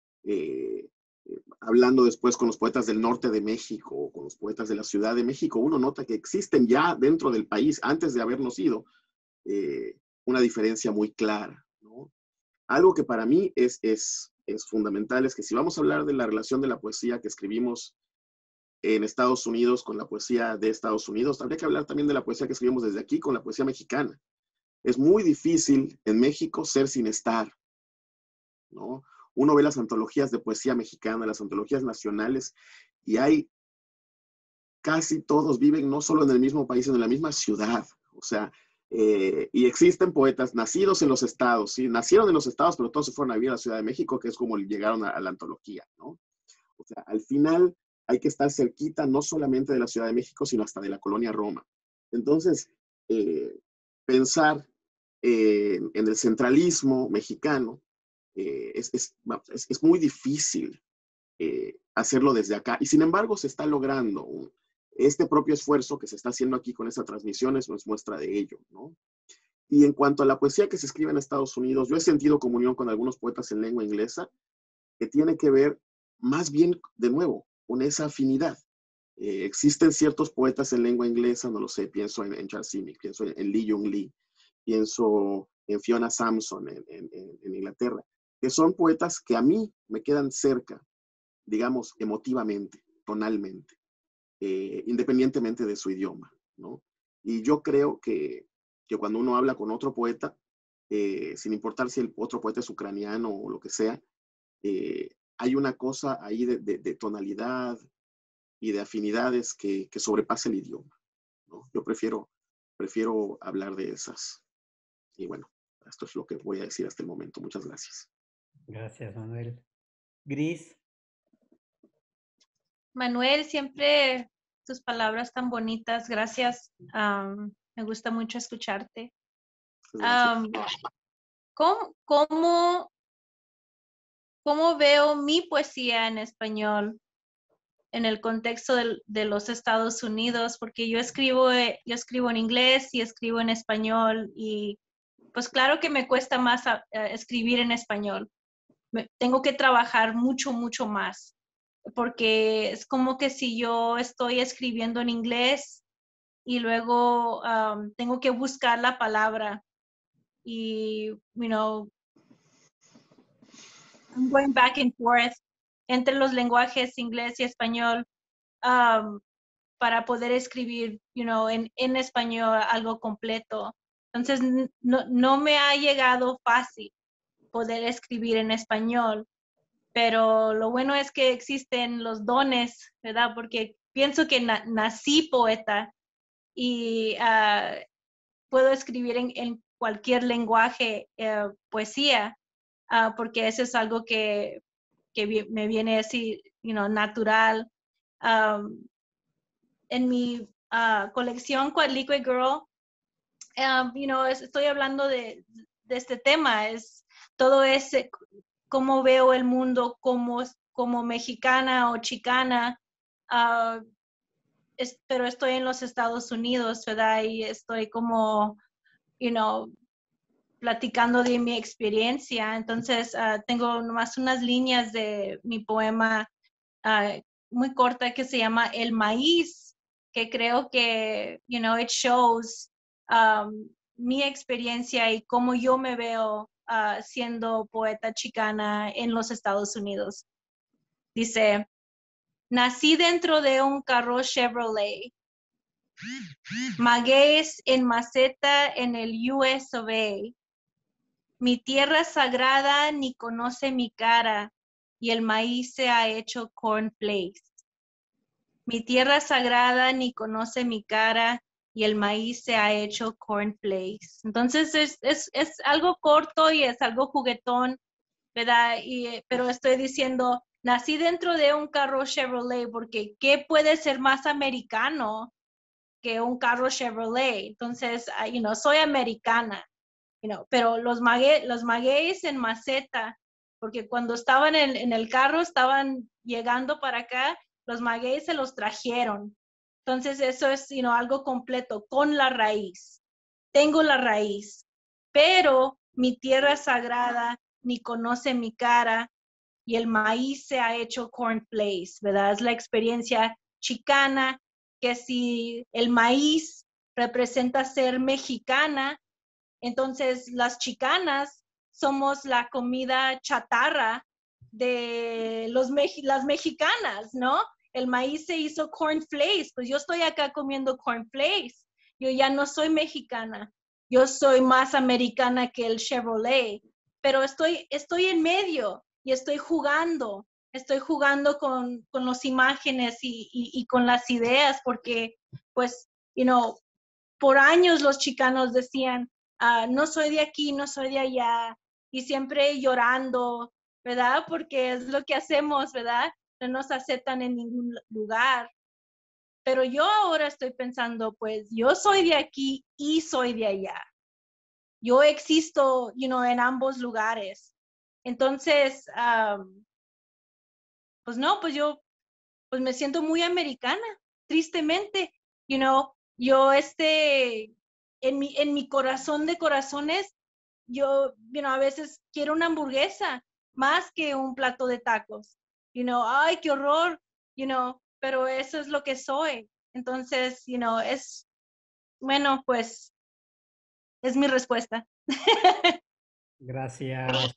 Speaker 6: hablando después con los poetas del norte de México o con los poetas de la Ciudad de México, uno nota que existen ya dentro del país, antes de habernos ido, una diferencia muy clara, ¿no? Algo que para mí es fundamental es que si vamos a hablar de la relación de la poesía que escribimos en Estados Unidos con la poesía de Estados Unidos, habría que hablar también de la poesía que escribimos desde aquí con la poesía mexicana. Es muy difícil en México ser sin estar, ¿no? Uno ve las antologías de poesía mexicana, las antologías nacionales, y casi todos viven no solo en el mismo país, sino en la misma ciudad. O sea, y existen poetas nacidos en los estados, ¿sí? Nacieron en los estados, pero todos se fueron a vivir a la Ciudad de México, que es como llegaron a la antología, ¿no? O sea, al final hay que estar cerquita no solamente de la Ciudad de México, sino hasta de la colonia Roma. Entonces, pensar en el centralismo mexicano es muy difícil hacerlo desde acá. Y sin embargo, se está logrando este propio esfuerzo que se está haciendo aquí con esta transmisión es muestra de ello, ¿no? Y en cuanto a la poesía que se escribe en Estados Unidos, yo he sentido comunión con algunos poetas en lengua inglesa que tiene que ver más bien, de nuevo, con esa afinidad. Existen ciertos poetas en lengua inglesa, no lo sé, pienso en Charles Simic, pienso en Lee Jung Lee, pienso en Fiona Sampson en Inglaterra, que son poetas que a mí me quedan cerca, digamos, emotivamente, tonalmente, independientemente de su idioma, ¿no? Y yo creo que cuando uno habla con otro poeta, sin importar si el otro poeta es ucraniano o lo que sea, hay una cosa ahí de tonalidad y de afinidades que sobrepasa el idioma, ¿no? Yo prefiero hablar de esas. Y bueno, esto es lo que voy a decir hasta el momento. Muchas gracias.
Speaker 7: Gracias, Manuel. Gris.
Speaker 5: Manuel, siempre tus palabras tan bonitas. Gracias. Me gusta mucho escucharte. ¿Cómo veo mi poesía en español en el contexto de los Estados Unidos? Porque yo escribo en inglés y escribo en español y pues claro que me cuesta más escribir en español. Tengo que trabajar mucho, mucho más, porque es como que si yo estoy escribiendo en inglés y luego tengo que buscar la palabra y, I'm going back and forth entre los lenguajes inglés y español para poder escribir, en español algo completo. Entonces, no me ha llegado fácil poder escribir en español, pero lo bueno es que existen los dones, ¿verdad? Porque pienso que nací poeta y puedo escribir en cualquier lenguaje poesía, porque eso es algo que me viene así, natural. En mi colección Liquid Girl, estoy hablando de este tema, es todo ese cómo veo el mundo como mexicana o chicana, pero estoy en los Estados Unidos, ¿verdad? Y estoy como, platicando de mi experiencia. Entonces, tengo nomás unas líneas de mi poema muy corta que se llama El Maíz, que creo que, it shows mi experiencia y cómo yo me veo siendo poeta chicana en los Estados Unidos. Dice, nací dentro de un carro Chevrolet, magueyes en maceta en el US of A. Mi tierra sagrada ni conoce mi cara, y el maíz se ha hecho cornflakes. Mi tierra sagrada ni conoce mi cara, y el maíz se ha hecho cornflakes. Entonces es algo corto y es algo juguetón, ¿verdad? Pero estoy diciendo, nací dentro de un carro Chevrolet, porque ¿qué puede ser más americano que un carro Chevrolet? Entonces, soy americana. Pero los magueyes en maceta, porque cuando estaban en el carro, estaban llegando para acá, los magueyes se los trajeron. Entonces eso es algo completo, con la raíz. Tengo la raíz, pero mi tierra sagrada ni conoce mi cara, y el maíz se ha hecho cornflakes, ¿verdad? Es la experiencia chicana, que si el maíz representa ser mexicana, entonces, las chicanas somos la comida chatarra de las mexicanas, ¿no? El maíz se hizo cornflakes, pues yo estoy acá comiendo cornflakes. Yo ya no soy mexicana, yo soy más americana que el Chevrolet, pero estoy en medio y estoy jugando con las imágenes y con las ideas, porque, pues, por años los chicanos decían, no soy de aquí, no soy de allá, y siempre llorando, ¿verdad? Porque es lo que hacemos, ¿verdad? No nos aceptan en ningún lugar. Pero yo ahora estoy pensando, pues yo soy de aquí y soy de allá. Yo existo, en ambos lugares. Entonces, pues no, pues yo pues me siento muy americana, tristemente, yo en mi corazón de corazones, yo, a veces quiero una hamburguesa más que un plato de tacos, ay, qué horror, pero eso es lo que soy. Entonces, bueno, pues, es mi respuesta.
Speaker 7: Gracias.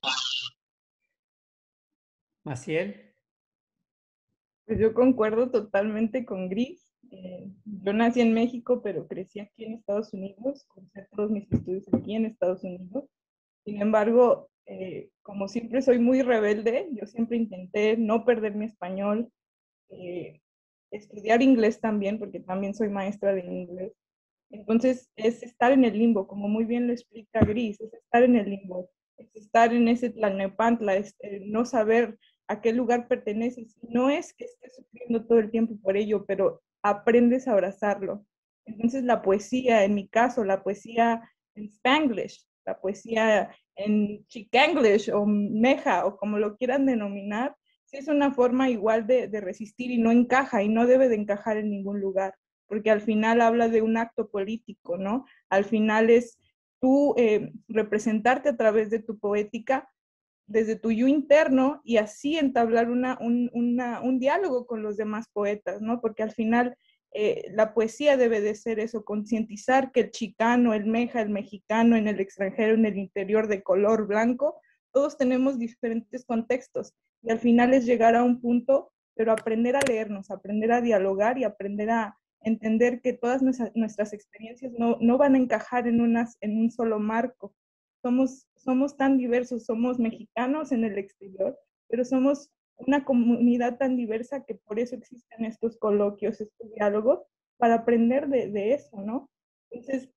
Speaker 7: Maciel.
Speaker 4: Pues yo concuerdo totalmente con Gris. Yo nací en México, pero crecí aquí en Estados Unidos, cursé todos mis estudios aquí en Estados Unidos. Sin embargo, como siempre soy muy rebelde, yo siempre intenté no perder mi español, estudiar inglés también, porque también soy maestra de inglés. Entonces, es estar en el limbo, como muy bien lo explica Gris, es estar en el limbo, es estar en ese tlalnepantla, es no saber a qué lugar perteneces. No es que estés sufriendo todo el tiempo por ello, pero aprendes a abrazarlo. Entonces, la poesía, en mi caso, la poesía en Spanglish, la poesía en Chicanglish o Meja, o como lo quieran denominar, sí es una forma igual de resistir y no encaja y no debe de encajar en ningún lugar, porque al final habla de un acto político, ¿no? Al final es tú representarte a través de tu poética desde tu yo interno y así entablar un diálogo con los demás poetas, ¿no? Porque al final la poesía debe de ser eso, concientizar que el chicano, el meja, el mexicano, en el extranjero, en el interior de color blanco, todos tenemos diferentes contextos y al final es llegar a un punto, pero aprender a leernos, aprender a dialogar y aprender a entender que todas nuestras experiencias no van a encajar en un solo marco. Somos tan diversos, somos mexicanos en el exterior, pero somos una comunidad tan diversa que por eso existen estos coloquios, estos diálogos, para aprender de eso, ¿no? Entonces,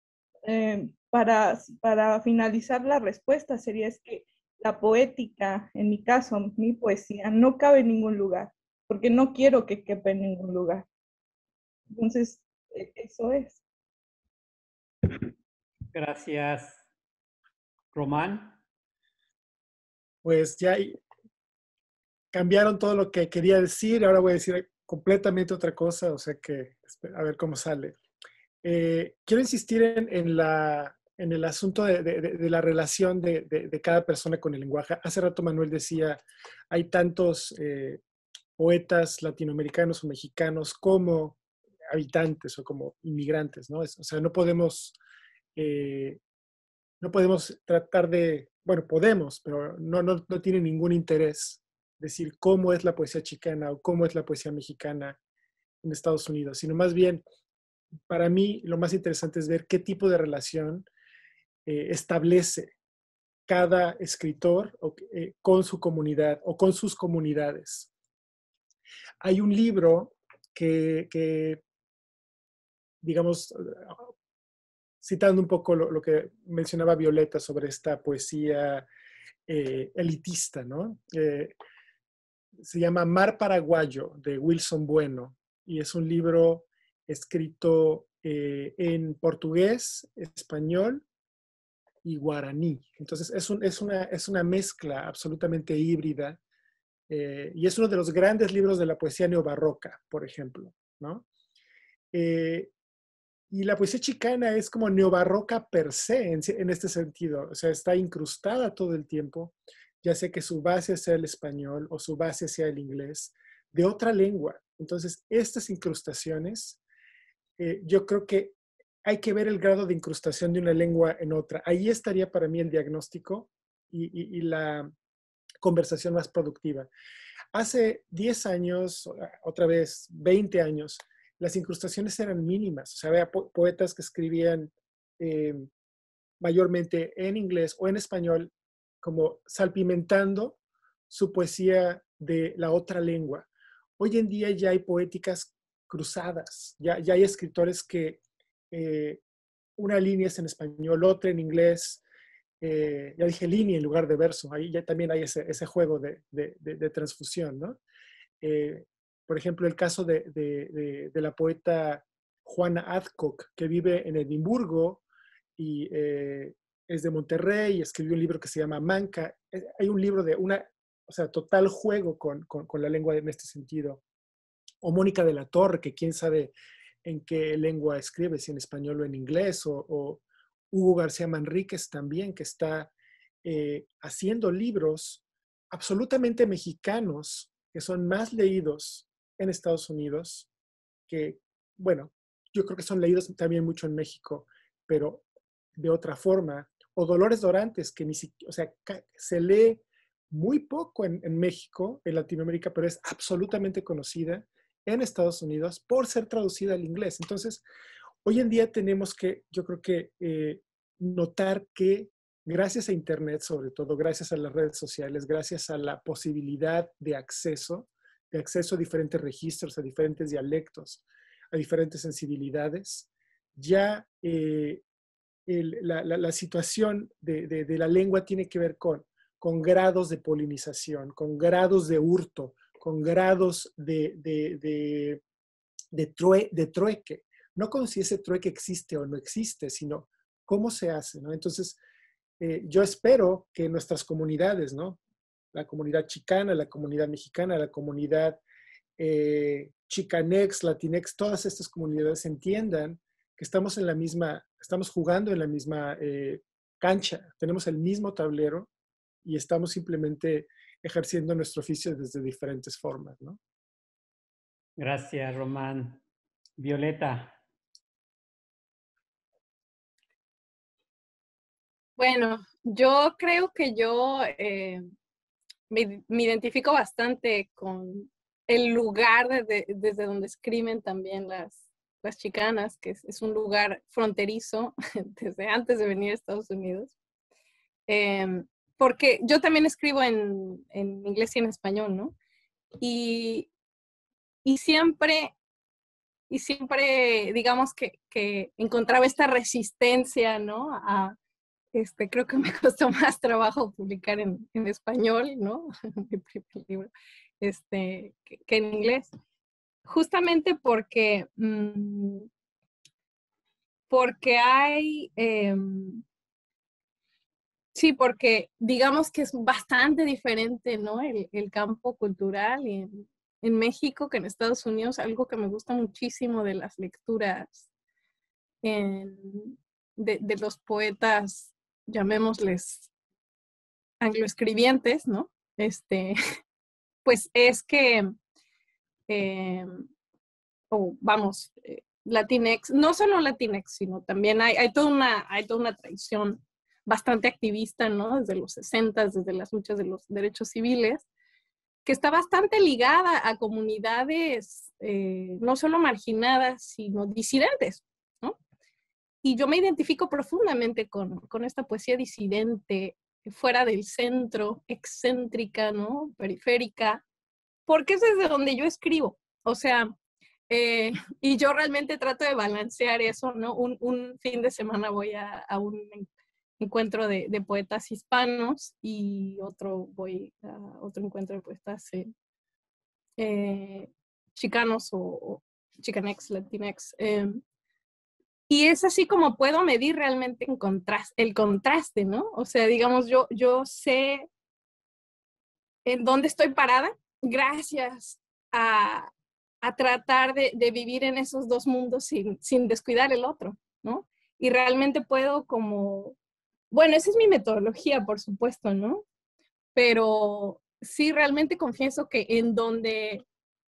Speaker 4: para finalizar la respuesta sería es que la poética, en mi caso, mi poesía, no cabe en ningún lugar, porque no quiero que quepa en ningún lugar. Entonces, eso es.
Speaker 7: Gracias. Román.
Speaker 3: Pues ya cambiaron todo lo que quería decir. Ahora voy a decir completamente otra cosa, o sea que a ver cómo sale. Quiero insistir en el asunto de la relación de cada persona con el lenguaje. Hace rato Manuel decía, hay tantos poetas latinoamericanos o mexicanos como habitantes o como inmigrantes, ¿no? O sea, no podemos tratar de, bueno, podemos, pero no tiene ningún interés decir cómo es la poesía chicana o cómo es la poesía mexicana en Estados Unidos, sino más bien, para mí, lo más interesante es ver qué tipo de relación establece cada escritor con su comunidad o con sus comunidades. Hay un libro que digamos, citando un poco lo que mencionaba Violeta sobre esta poesía elitista, ¿no? Se llama Mar Paraguayo, de Wilson Bueno, y es un libro escrito en portugués, español y guaraní. Entonces es una mezcla absolutamente híbrida y es uno de los grandes libros de la poesía neobarroca, por ejemplo, ¿no? Y la poesía chicana es como neobarroca per se en este sentido, o sea, está incrustada todo el tiempo, ya sea que su base sea el español o su base sea el inglés, de otra lengua. Entonces, estas incrustaciones, yo creo que hay que ver el grado de incrustación de una lengua en otra. Ahí estaría para mí el diagnóstico y la conversación más productiva. Hace 10 años, otra vez 20 años, las incrustaciones eran mínimas. O sea, había poetas que escribían mayormente en inglés o en español, como salpimentando su poesía de la otra lengua. Hoy en día ya hay poéticas cruzadas, ya hay escritores que una línea es en español, otra en inglés, ya dije línea en lugar de verso, ahí ya también hay ese juego de transfusión, ¿no? Por ejemplo, el caso de la poeta Juana Adcock, que vive en Edimburgo y es de Monterrey, y escribió un libro que se llama Manca. Hay un libro de o sea, total juego con la lengua en este sentido. O Mónica de la Torre, que quién sabe en qué lengua escribe, si en español o en inglés, o Hugo García Manríquez también, que está haciendo libros absolutamente mexicanos, que son más leídos en Estados Unidos, que, bueno, yo creo que son leídos también mucho en México, pero de otra forma. O Dolores Dorantes, que ni siquiera, o sea, se lee muy poco en México, en Latinoamérica, pero es absolutamente conocida en Estados Unidos por ser traducida al inglés. Entonces, hoy en día tenemos que, yo creo que, notar que gracias a Internet, sobre todo, gracias a las redes sociales, gracias a la posibilidad de acceso a diferentes registros, a diferentes dialectos, a diferentes sensibilidades, ya la situación de la lengua tiene que ver con grados de polinización, con grados de hurto, con grados de trueque. No con si ese trueque existe o no existe, sino cómo se hace, ¿no? Entonces, yo espero que nuestras comunidades, ¿no? La comunidad chicana, la comunidad mexicana, la comunidad chicanex, latinex, todas estas comunidades entiendan que estamos jugando en la misma cancha, tenemos el mismo tablero y estamos simplemente ejerciendo nuestro oficio desde diferentes formas, ¿no?
Speaker 7: Gracias, Román. Violeta.
Speaker 2: Bueno, yo creo que yo me identifico bastante con el lugar desde donde escriben también las chicanas, que es un lugar fronterizo desde antes de venir a Estados Unidos. Porque yo también escribo en inglés y en español, ¿no? Y siempre, digamos que encontraba esta resistencia, ¿no? Creo que me costó más trabajo publicar en español, ¿no? Mi primer libro, que en inglés. Justamente porque hay... sí, porque digamos que es bastante diferente, ¿no? El campo cultural en México que en Estados Unidos. Algo que me gusta muchísimo de las lecturas de los poetas, llamémosles angloescribientes, ¿no? Pues es que, Latinx, no solo Latinx, sino también hay toda una tradición bastante activista, ¿no? Desde los 60, desde las luchas de los derechos civiles, que está bastante ligada a comunidades no solo marginadas, sino disidentes, ¿no? Y yo me identifico profundamente con esta poesía disidente, fuera del centro, excéntrica, ¿no? Periférica, porque es desde donde yo escribo. O sea, y yo realmente trato de balancear eso, ¿no? Un fin de semana voy a un encuentro de poetas hispanos y voy a otro encuentro de poetas chicanos o chicanex, latinex. Y es así como puedo medir realmente el contraste, ¿no? O sea, digamos, yo sé en dónde estoy parada gracias a tratar de vivir en esos dos mundos sin descuidar el otro, ¿no? Y realmente puedo como, bueno, esa es mi metodología, por supuesto, ¿no? Pero sí realmente confieso que en donde,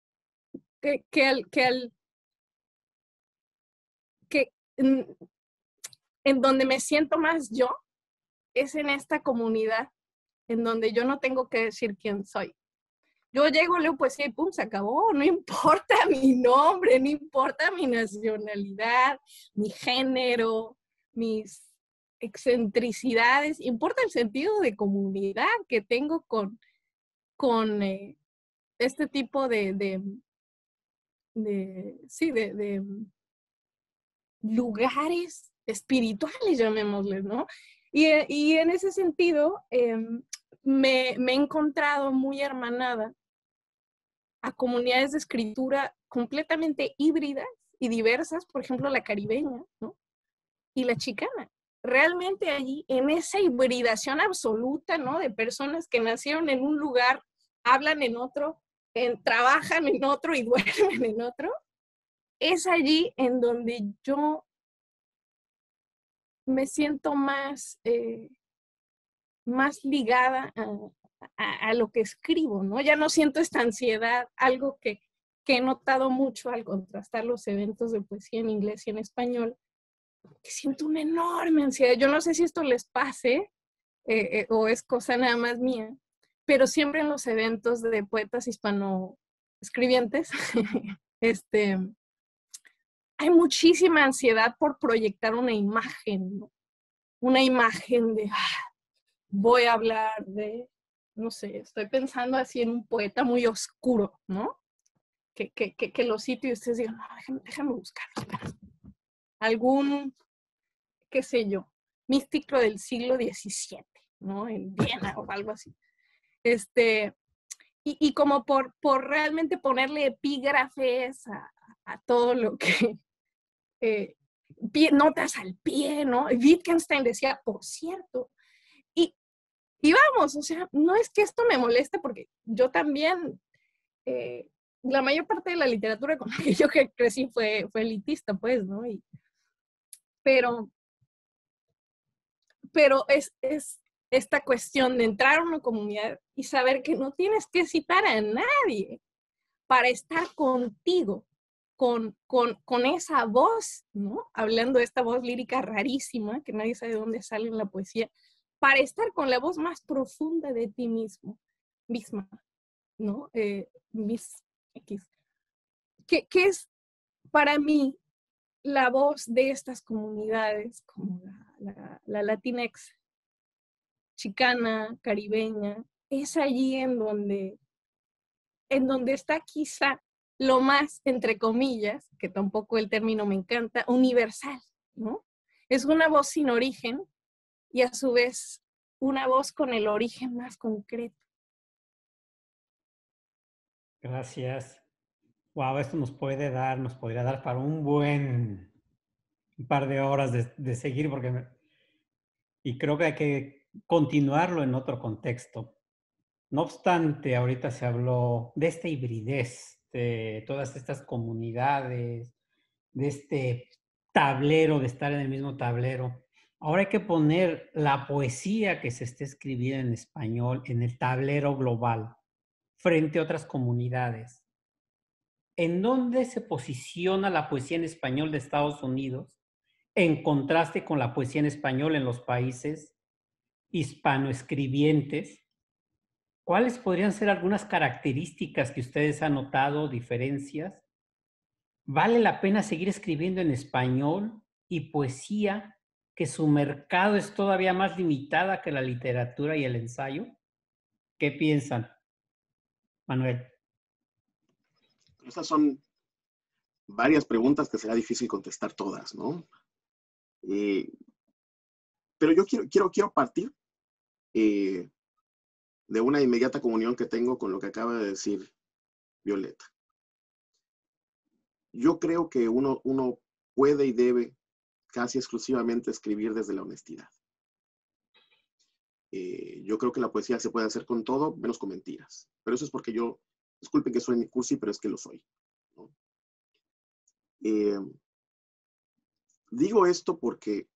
Speaker 2: en donde me siento más yo, es en esta comunidad, en donde yo no tengo que decir quién soy. Yo llego, leo poesía y pum, se acabó. No importa mi nombre, no importa mi nacionalidad, mi género, mis excentricidades. Importa el sentido de comunidad que tengo con este tipo de lugares espirituales, llamémosles, ¿no? Y en ese sentido, me he encontrado muy hermanada a comunidades de escritura completamente híbridas y diversas, por ejemplo, la caribeña, ¿no? Y la chicana. Realmente allí, en esa hibridación absoluta, ¿no? De personas que nacieron en un lugar, hablan en otro, trabajan en otro y duermen en otro, es allí en donde yo me siento más ligada a lo que escribo, ¿no? Ya no siento esta ansiedad, algo que he notado mucho al contrastar los eventos de poesía en inglés y en español, que siento una enorme ansiedad. Yo no sé si esto les pase o es cosa nada más mía, pero siempre en los eventos de poetas hispano escribientes, hay muchísima ansiedad por proyectar una imagen, ¿no? Una imagen de, voy a hablar de, no sé, estoy pensando así en un poeta muy oscuro, ¿no? Que lo cito y ustedes digan, no, déjame buscar. Algún, qué sé yo, místico del siglo XVII, ¿no? En Viena o algo así. Y como por realmente ponerle epígrafes a todo lo que, notas al pie, ¿no? Wittgenstein decía, por cierto, y vamos, o sea, no es que esto me moleste porque yo también, la mayor parte de la literatura con la que yo crecí fue elitista, pues, ¿no? Pero es esta cuestión de entrar a una comunidad y saber que no tienes que citar a nadie para estar contigo, con esa voz, ¿no? Hablando de esta voz lírica rarísima, que nadie sabe de dónde sale en la poesía, para estar con la voz más profunda de ti misma, ¿no? Miss X. Que es para mí la voz de estas comunidades, como la Latinx, chicana, caribeña, es allí en donde está quizá lo más, entre comillas, que tampoco el término me encanta, universal, ¿no? Es una voz sin origen y a su vez una voz con el origen más concreto.
Speaker 7: Gracias. Wow, esto nos podría dar para un par de horas de seguir, y creo que hay que continuarlo en otro contexto. No obstante, ahorita se habló de esta hibridez, de todas estas comunidades, de este tablero, de estar en el mismo tablero. Ahora hay que poner la poesía que se esté escribiendo en español en el tablero global, frente a otras comunidades. ¿En dónde se posiciona la poesía en español de Estados Unidos en contraste con la poesía en español en los países hispanoescribientes? ¿Cuáles podrían ser algunas características que ustedes han notado, diferencias? ¿Vale la pena seguir escribiendo en español y poesía que su mercado es todavía más limitada que la literatura y el ensayo? ¿Qué piensan, Manuel?
Speaker 6: Estas son varias preguntas que será difícil contestar todas, ¿no? Pero yo quiero partir de una inmediata comunión que tengo con lo que acaba de decir Violeta. Yo creo que uno puede y debe casi exclusivamente escribir desde la honestidad. Yo creo que la poesía se puede hacer con todo, menos con mentiras. Pero eso es porque yo, disculpen que soy cursi, pero es que lo soy, ¿no? Digo esto porque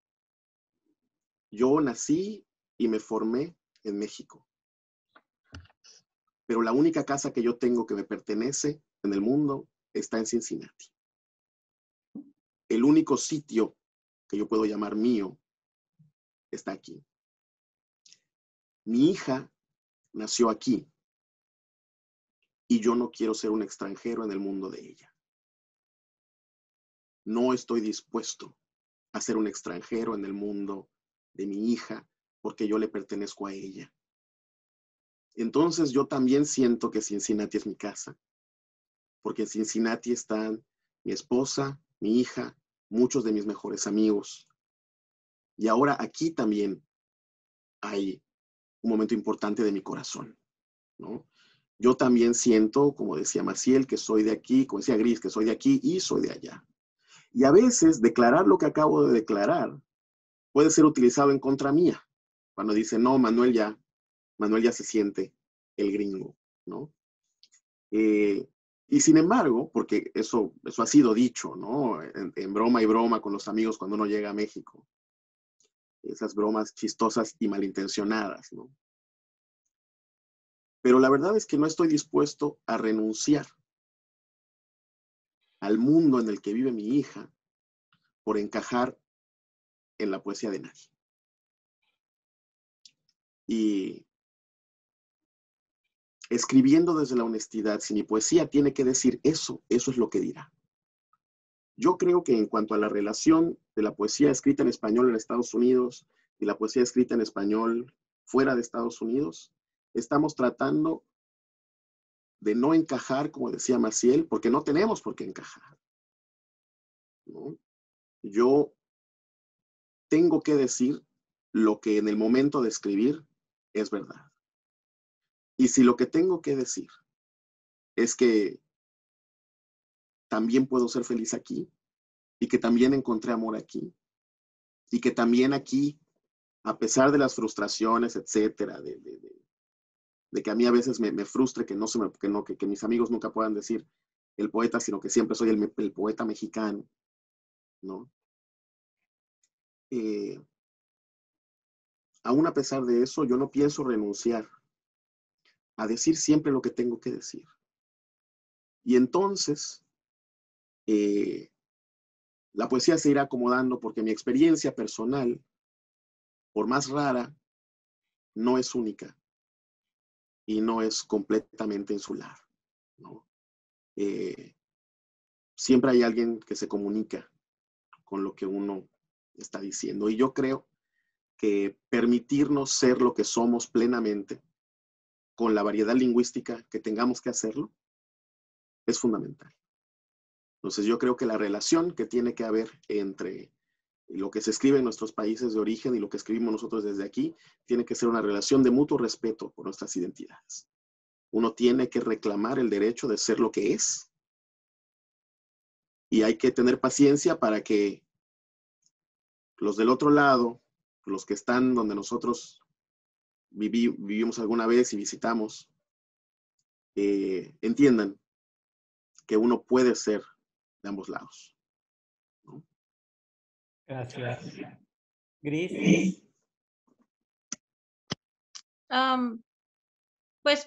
Speaker 6: yo nací y me formé en México. Pero la única casa que yo tengo que me pertenece en el mundo está en Cincinnati. El único sitio que yo puedo llamar mío está aquí. Mi hija nació aquí y yo no quiero ser un extranjero en el mundo de ella. No estoy dispuesto a ser un extranjero en el mundo de mi hija porque yo le pertenezco a ella. Entonces yo también siento que Cincinnati es mi casa, porque en Cincinnati están mi esposa, mi hija, muchos de mis mejores amigos. Y ahora aquí también hay un momento importante de mi corazón, ¿no? Yo también siento, como decía Maciel, que soy de aquí, como decía Gris, que soy de aquí y soy de allá. Y a veces declarar lo que acabo de declarar puede ser utilizado en contra mía. Cuando dice, no, Manuel ya se siente el gringo, ¿no? Y sin embargo, porque eso ha sido dicho, ¿no? En broma y broma con los amigos cuando uno llega a México. Esas bromas chistosas y malintencionadas, ¿no? Pero la verdad es que no estoy dispuesto a renunciar al mundo en el que vive mi hija por encajar en la poesía de nadie. Y escribiendo desde la honestidad, si mi poesía tiene que decir eso es lo que dirá. Yo creo que en cuanto a la relación de la poesía escrita en español en Estados Unidos y la poesía escrita en español fuera de Estados Unidos, estamos tratando de no encajar, como decía Maciel, porque no tenemos por qué encajar, ¿no? Yo tengo que decir lo que en el momento de escribir es verdad. Y si lo que tengo que decir es que también puedo ser feliz aquí, y que también encontré amor aquí, y que también aquí, a pesar de las frustraciones, etcétera, de que a mí a veces me frustre que mis amigos nunca puedan decir el poeta, sino que siempre soy el poeta mexicano, ¿no? Aún a pesar de eso, yo no pienso renunciar a decir siempre lo que tengo que decir. Y entonces, la poesía se irá acomodando porque mi experiencia personal, por más rara, no es única y no es completamente insular, ¿no? Siempre hay alguien que se comunica con lo que uno está diciendo. Y yo creo que permitirnos ser lo que somos plenamente, con la variedad lingüística que tengamos que hacerlo, es fundamental. Entonces yo creo que la relación que tiene que haber entre lo que se escribe en nuestros países de origen y lo que escribimos nosotros desde aquí, tiene que ser una relación de mutuo respeto por nuestras identidades. Uno tiene que reclamar el derecho de ser lo que es, y hay que tener paciencia para que los del otro lado, los que están donde nosotros vivimos alguna vez y visitamos, entiendan que uno puede ser de ambos lados, ¿no?
Speaker 7: Gracias. Gris.
Speaker 5: Pues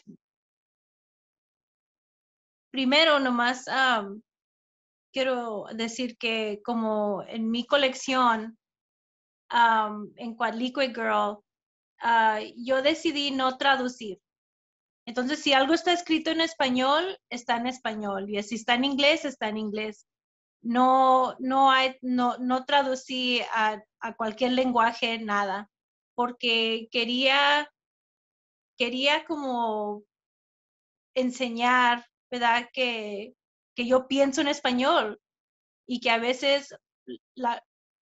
Speaker 5: primero nomás quiero decir que como en mi colección, en Quad-Liquid Girl, yo decidí no traducir. Entonces, si algo está escrito en español, está en español. Y si está en inglés, está en inglés. No traducí a cualquier lenguaje nada, porque quería como enseñar, ¿verdad? Que yo pienso en español y que a veces la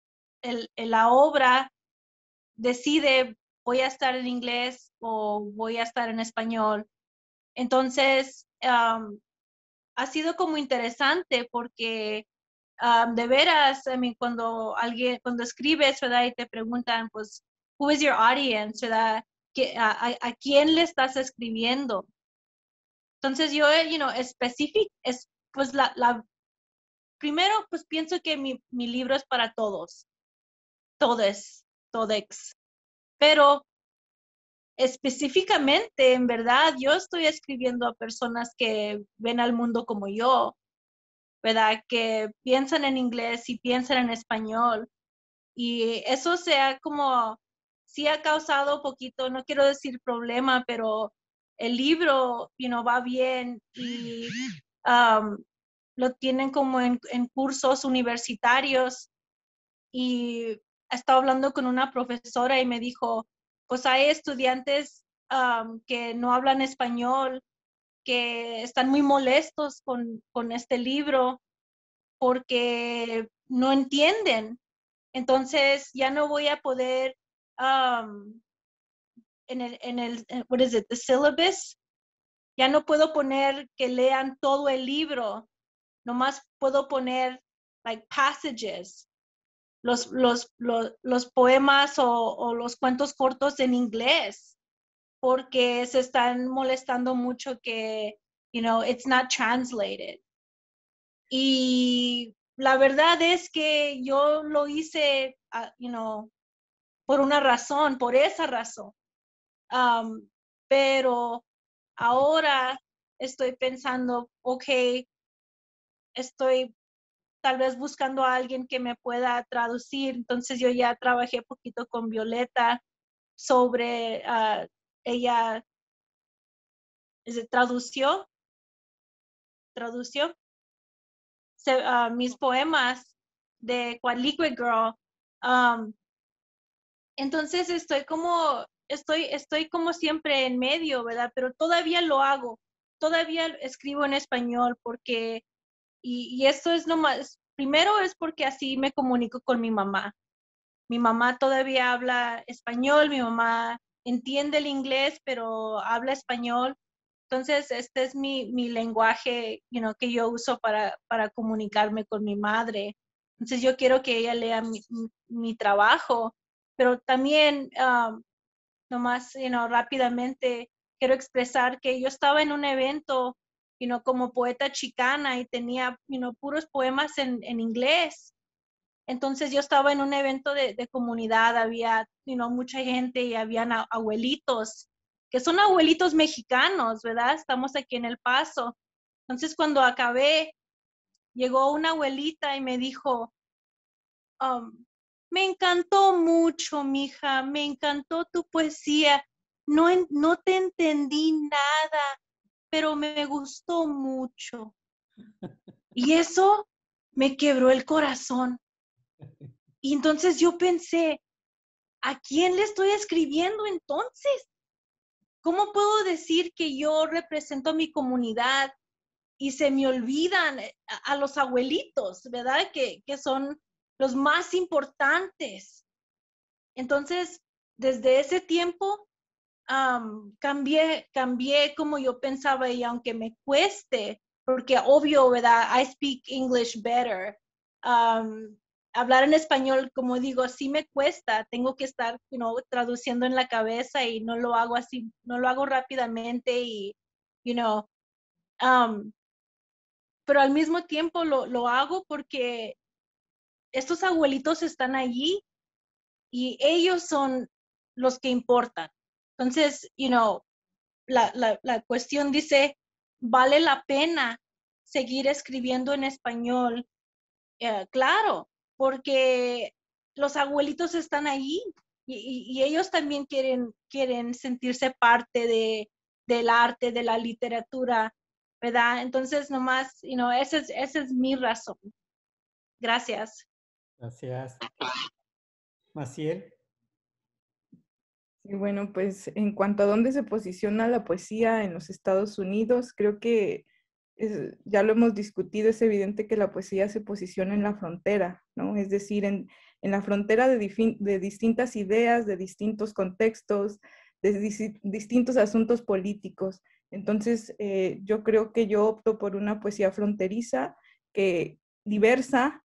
Speaker 5: obra decide voy a estar en inglés o voy a estar en español. Entonces, ha sido como interesante porque de veras, cuando escribes, ¿verdad? Y te preguntan, pues, who is your audience, ¿verdad? ¿A quién le estás escribiendo? Entonces yo, pues primero, pues pienso que mi libro es para todos, todes. Pero específicamente, en verdad, yo estoy escribiendo a personas que ven al mundo como yo, ¿verdad? Que piensan en inglés y piensan en español. Y eso sí ha causado poquito, no quiero decir problema, pero el libro, va bien y lo tienen como en cursos universitarios. Y estaba hablando con una profesora y me dijo, pues hay estudiantes que no hablan español, que están muy molestos con este libro porque no entienden. Entonces ya no voy a poder what is it, the syllabus, ya no puedo poner que lean todo el libro, nomás puedo poner like passages, los poemas o los cuentos cortos en inglés, porque se están molestando mucho que, it's not translated. Y la verdad es que yo lo hice, por una razón, por esa razón. Pero ahora estoy pensando, ok, estoy tal vez buscando a alguien que me pueda traducir. Entonces yo ya trabajé poquito con Violeta sobre, ella tradució mis poemas de Quad-Liquid Girl. Entonces estoy como siempre en medio, ¿verdad? Pero todavía lo hago, todavía escribo en español porque, y esto es nomás, primero es porque así me comunico con mi mamá. Mi mamá todavía habla español, mi mamá entiende el inglés, pero habla español. Entonces, este es mi lenguaje, que yo uso para comunicarme con mi madre. Entonces, yo quiero que ella lea mi trabajo, pero también, nomás, rápidamente, quiero expresar que yo estaba en un evento, como poeta chicana y tenía, puros poemas en inglés. Entonces yo estaba en un evento de comunidad, había, mucha gente y habían abuelitos, que son abuelitos mexicanos, ¿verdad? Estamos aquí en El Paso. Entonces cuando acabé, llegó una abuelita y me dijo, me encantó mucho, mija, me encantó tu poesía. No te entendí nada, pero me gustó mucho. Y eso me quebró el corazón. Y entonces yo pensé, ¿a quién le estoy escribiendo entonces? ¿Cómo puedo decir que yo represento a mi comunidad y se me olvidan a los abuelitos, ¿verdad? Que son los más importantes. Entonces, desde ese tiempo, cambié como yo pensaba y aunque me cueste, porque obvio, ¿verdad? I speak English better.
Speaker 8: hablar en español, como digo, sí me cuesta, tengo que estar, traduciendo en la cabeza y no lo hago así, no lo hago rápidamente y, you know, um, pero al mismo tiempo lo hago porque estos abuelitos están allí y ellos son los que importan. Entonces, la cuestión dice, ¿vale la pena seguir escribiendo en español? Claro, porque los abuelitos están allí y ellos también quieren sentirse parte del arte, de la literatura, ¿verdad? Entonces, nomás, esa es mi razón. Gracias.
Speaker 7: Gracias. Maciel.
Speaker 4: Sí, bueno, pues en cuanto a dónde se posiciona la poesía en los Estados Unidos, creo que ya lo hemos discutido, es evidente que la poesía se posiciona en la frontera, ¿no? Es decir, en la frontera de distintas ideas, de distintos contextos, de distintos asuntos políticos. Entonces, yo creo que yo opto por una poesía fronteriza, diversa,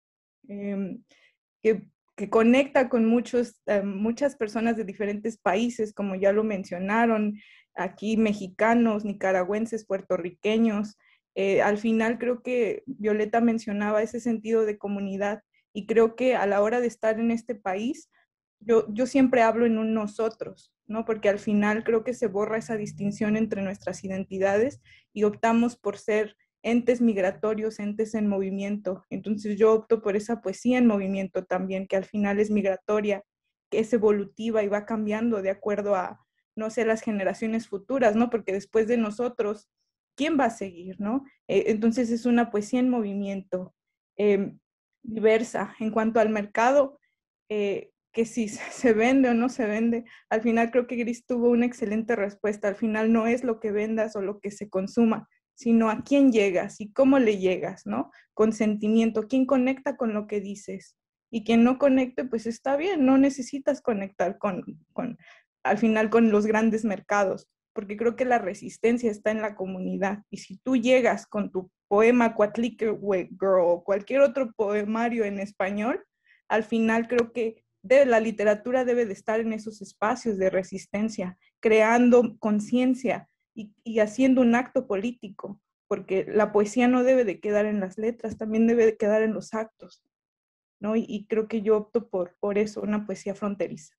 Speaker 4: que conecta con muchas personas de diferentes países, como ya lo mencionaron, aquí mexicanos, nicaragüenses, puertorriqueños. Al final creo que Violeta mencionaba ese sentido de comunidad y creo que a la hora de estar en este país, yo siempre hablo en un nosotros, ¿no? Porque al final creo que se borra esa distinción entre nuestras identidades y optamos por ser entes migratorios, entes en movimiento. Entonces yo opto por esa poesía en movimiento también, que al final es migratoria, que es evolutiva y va cambiando de acuerdo a, no sé, las generaciones futuras, ¿no? Porque después de nosotros, ¿quién va a seguir, no? Entonces es una poesía en movimiento, diversa. En cuanto al mercado, que si se vende o no se vende, al final creo que Gris tuvo una excelente respuesta. Al final no es lo que vendas o lo que se consuma, sino a quién llegas y cómo le llegas, ¿no? Con sentimiento, quién conecta con lo que dices. Y quien no conecte, pues está bien, no necesitas conectar al final con los grandes mercados, porque creo que la resistencia está en la comunidad. Y si tú llegas con tu poema Coatlique Girl o cualquier otro poemario en español, al final creo que la literatura debe de estar en esos espacios de resistencia, creando conciencia y haciendo un acto político, porque la poesía no debe de quedar en las letras, también debe de quedar en los actos, ¿no? Y creo que yo opto por eso, una poesía fronteriza.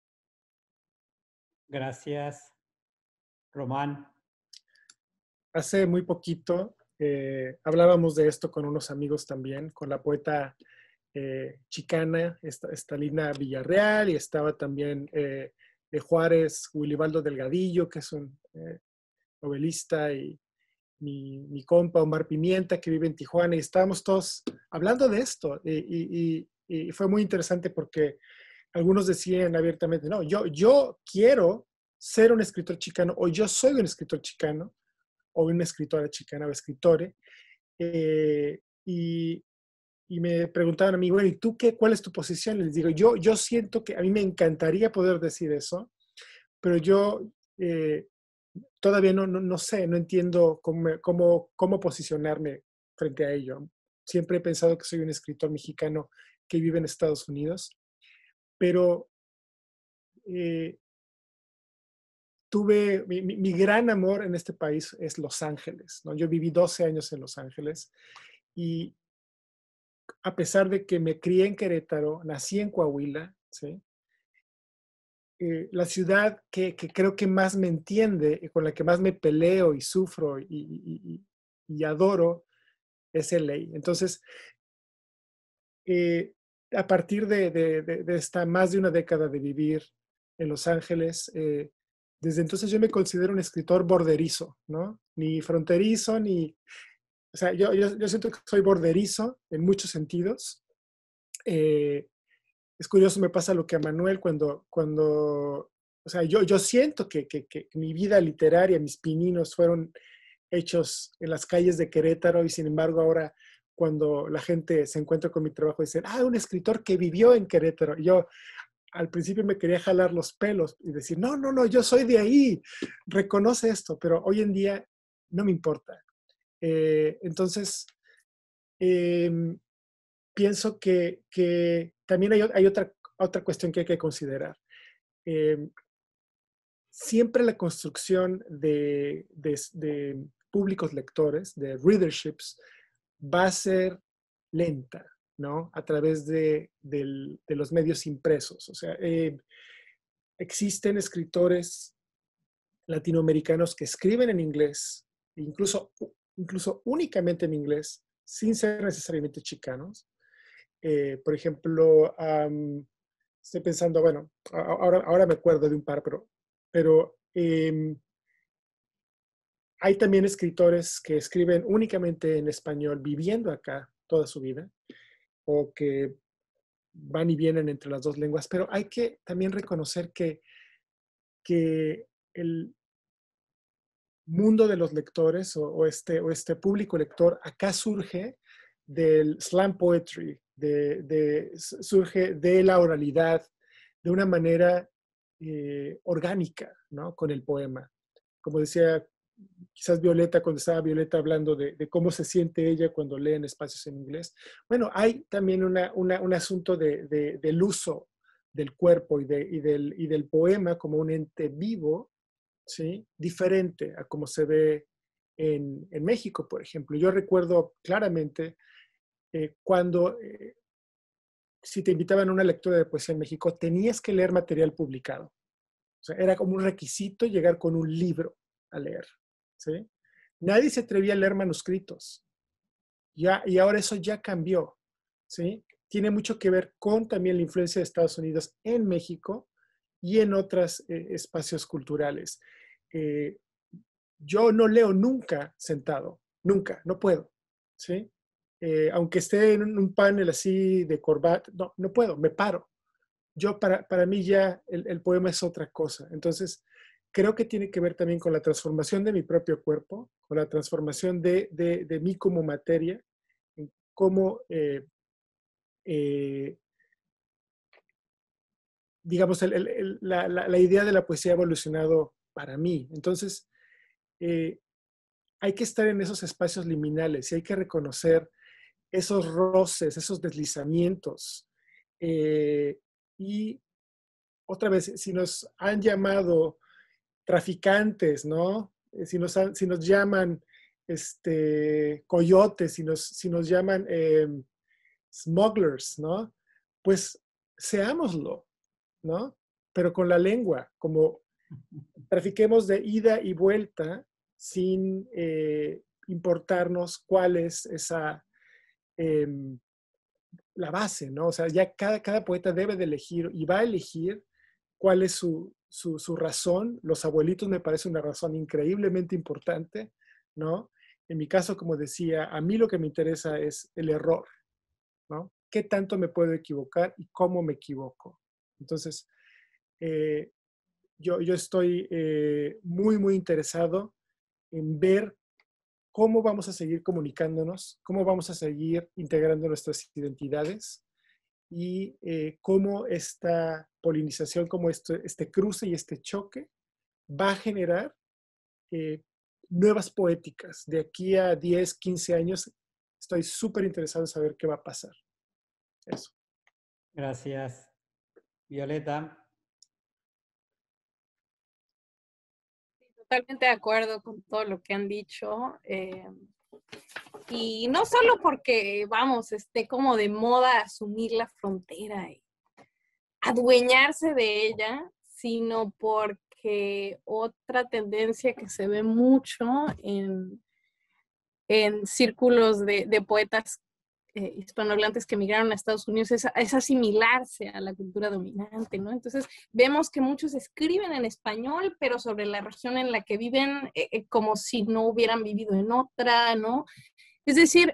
Speaker 7: Gracias. Román.
Speaker 3: Hace muy poquito hablábamos de esto con unos amigos también, con la poeta chicana, Estalina Villarreal, y estaba también de Juárez, Wilibaldo Delgadillo, que es un novelista, y mi compa Omar Pimienta, que vive en Tijuana, y estábamos todos hablando de esto, y fue muy interesante porque algunos decían abiertamente, no, yo quiero ser un escritor chicano, o yo soy un escritor chicano, o una escritora chicana o escritore, y me preguntaban a mí, bueno, ¿y tú cuál es tu posición? Les digo, yo siento que a mí me encantaría poder decir eso, pero yo todavía no sé, no entiendo cómo posicionarme frente a ello. Siempre he pensado que soy un escritor mexicano que vive en Estados Unidos, pero tuve mi gran amor en este país es Los Ángeles, ¿no? Yo viví 12 años en Los Ángeles y a pesar de que me crié en Querétaro, nací en Coahuila, ¿sí? La ciudad que creo que más me entiende y con la que más me peleo y sufro y adoro es LA. Entonces, a partir de esta más de una década de vivir en Los Ángeles, desde entonces yo me considero un escritor borderizo, ¿no? Ni fronterizo, ni... O sea, yo siento que soy borderizo en muchos sentidos. Es curioso, me pasa lo que a Manuel cuando o sea, yo siento que mi vida literaria, mis pininos fueron hechos en las calles de Querétaro, y sin embargo ahora cuando la gente se encuentra con mi trabajo dicen, un escritor que vivió en Querétaro. Y yo al principio me quería jalar los pelos y decir, no, yo soy de ahí, reconoce esto, pero hoy en día no me importa. Entonces, pienso que también hay otra cuestión que hay que considerar. Siempre la construcción de públicos lectores, de readerships, va a ser lenta, ¿no? A través de los medios impresos. O sea, existen escritores latinoamericanos que escriben en inglés, incluso únicamente en inglés, sin ser necesariamente chicanos. Por ejemplo, estoy pensando, bueno, ahora me acuerdo de un par, pero hay también escritores que escriben únicamente en español, viviendo acá toda su vida, o que van y vienen entre las dos lenguas, pero hay que también reconocer que el mundo de los lectores o este público lector acá surge del slam poetry, surge de la oralidad de una manera orgánica, ¿no? Con el poema. Como decía quizás Violeta, cuando estaba Violeta hablando de cómo se siente ella cuando lee en espacios en inglés. Bueno, hay también un asunto del uso del cuerpo y del poema como un ente vivo, ¿sí? Diferente a como se ve en México, por ejemplo. Yo recuerdo claramente cuando si te invitaban a una lectura de poesía en México, tenías que leer material publicado. O sea, era como un requisito llegar con un libro a leer, ¿sí? Nadie se atrevía a leer manuscritos. Y ahora eso ya cambió, ¿sí? Tiene mucho que ver con también la influencia de Estados Unidos en México y en otros espacios culturales. Yo no leo nunca sentado, nunca, no puedo, ¿sí? Aunque esté en un panel así de corbata, no puedo, me paro. Para mí ya el poema es otra cosa. Entonces, creo que tiene que ver también con la transformación de mi propio cuerpo, con la transformación de mí como materia, en cómo, digamos, la idea de la poesía ha evolucionado para mí. Entonces, hay que estar en esos espacios liminales y hay que reconocer esos roces, esos deslizamientos. Y otra vez, si nos han llamado traficantes, ¿no? Si nos llaman coyotes, si nos llaman smugglers, ¿no? Pues seámoslo, ¿no? Pero con la lengua, como trafiquemos de ida y vuelta sin importarnos cuál es esa la base, ¿no? O sea, ya cada poeta debe de elegir y va a elegir cuál es su razón. Los abuelitos me parece una razón increíblemente importante, ¿no? En mi caso, como decía, a mí lo que me interesa es el error, ¿no? ¿Qué tanto me puedo equivocar y cómo me equivoco? Entonces, yo estoy muy, muy interesado en ver cómo vamos a seguir comunicándonos, cómo vamos a seguir integrando nuestras identidades y cómo esta polinización, cómo este cruce y este choque va a generar nuevas poéticas. De aquí a 10, 15 años, estoy súper interesado en saber qué va a pasar. Eso.
Speaker 7: Gracias. Violeta.
Speaker 2: Totalmente de acuerdo con todo lo que han dicho. Y no solo porque, vamos, esté como de moda asumir la frontera y adueñarse de ella, sino porque otra tendencia que se ve mucho en círculos de poetas hispanohablantes que emigraron a Estados Unidos es asimilarse a la cultura dominante, ¿no? Entonces vemos que muchos escriben en español, pero sobre la región en la que viven como si no hubieran vivido en otra, ¿no? Es decir,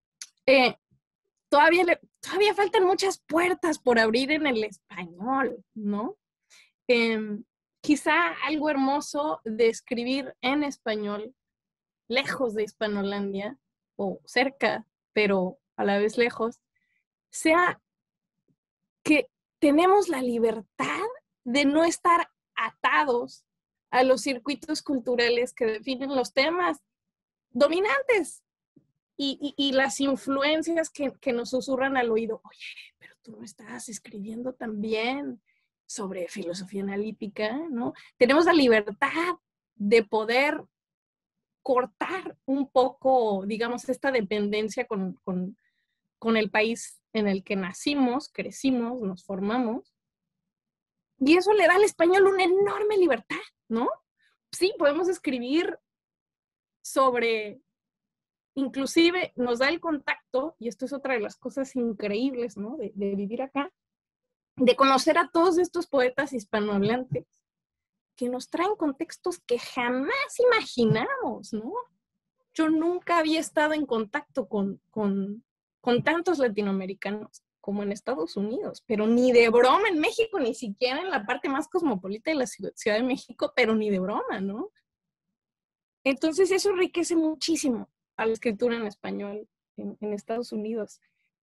Speaker 2: todavía faltan muchas puertas por abrir en el español, ¿no? Quizá algo hermoso de escribir en español, lejos de Hispanolandia, o cerca, pero a la vez lejos, sea que tenemos la libertad de no estar atados a los circuitos culturales que definen los temas dominantes. y las influencias que nos susurran al oído, oye, pero tú no estás escribiendo también sobre filosofía analítica, ¿no? Tenemos la libertad de poder cortar un poco, digamos, esta dependencia con el país en el que nacimos, crecimos, nos formamos. Y eso le da al español una enorme libertad, ¿no? Sí, podemos escribir sobre, inclusive nos da el contacto, y esto es otra de las cosas increíbles, ¿no? De vivir acá, de conocer a todos estos poetas hispanohablantes que nos traen contextos que jamás imaginamos, ¿no? Yo nunca había estado en contacto con tantos latinoamericanos como en Estados Unidos, pero ni de broma en México, ni siquiera en la parte más cosmopolita de la Ciudad de México, pero ni de broma, ¿no? Entonces eso enriquece muchísimo a la escritura en español en Estados Unidos.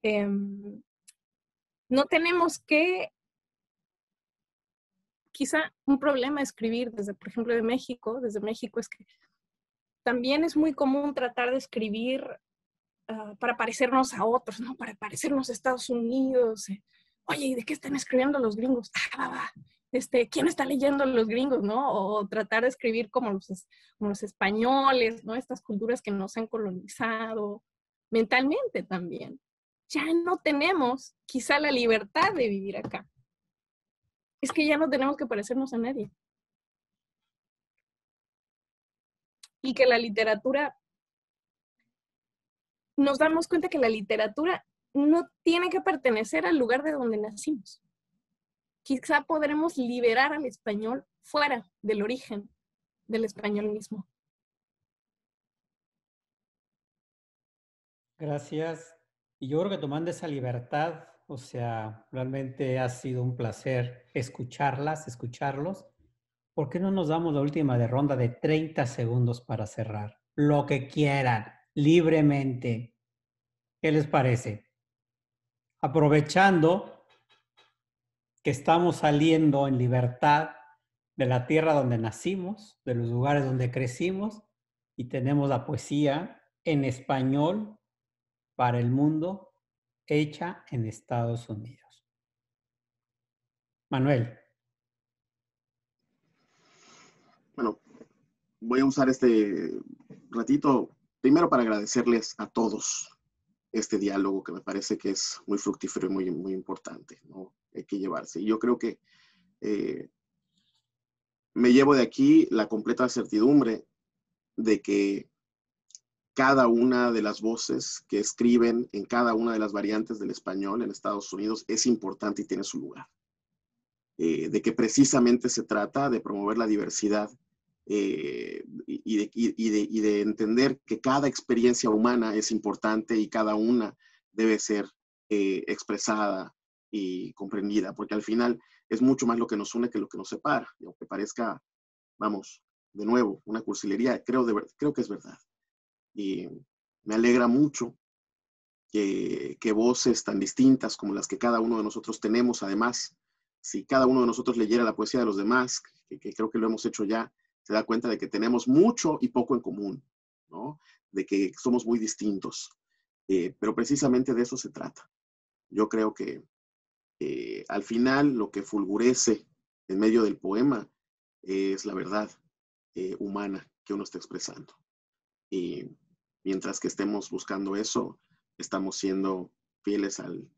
Speaker 2: No tenemos que, quizá un problema escribir desde, por ejemplo, desde México, es que también es muy común tratar de escribir para parecernos a otros, ¿no? Para parecernos a Estados Unidos. Oye, ¿y de qué están escribiendo los gringos? ¿Quién está leyendo los gringos, no? O tratar de escribir como los españoles, ¿no? Estas culturas que nos han colonizado mentalmente también. Ya no tenemos quizá la libertad de vivir acá. Es que ya no tenemos que parecernos a nadie. Y que la literatura, nos damos cuenta que la literatura no tiene que pertenecer al lugar de donde nacimos. Quizá podremos liberar al español fuera del origen del español mismo.
Speaker 7: Gracias. Y yo creo que tomando esa libertad, o sea, realmente ha sido un placer escucharlos. ¿Por qué no nos damos la última ronda de 30 segundos para cerrar? Lo que quieran, libremente. ¿Qué les parece? Aprovechando que estamos saliendo en libertad de la tierra donde nacimos, de los lugares donde crecimos, y tenemos la poesía en español para el mundo, hecha en Estados Unidos. Manuel.
Speaker 6: Bueno, voy a usar este ratito primero para agradecerles a todos este diálogo que me parece que es muy fructífero y muy, muy importante, ¿no? Hay que llevarse. Y yo creo que me llevo de aquí la completa certidumbre de que cada una de las voces que escriben en cada una de las variantes del español en Estados Unidos es importante y tiene su lugar. De que precisamente se trata de promover la diversidad y de entender que cada experiencia humana es importante y cada una debe ser expresada y comprendida, porque al final es mucho más lo que nos une que lo que nos separa. Y aunque parezca, vamos, de nuevo, una cursilería, creo que es verdad. Y me alegra mucho que voces tan distintas como las que cada uno de nosotros tenemos, además, si cada uno de nosotros leyera la poesía de los demás, que creo que lo hemos hecho ya, se da cuenta de que tenemos mucho y poco en común, ¿no? De que somos muy distintos. Pero precisamente de eso se trata. Yo creo que al final lo que fulgurece en medio del poema es la verdad humana que uno está expresando. Y mientras que estemos buscando eso, estamos siendo fieles al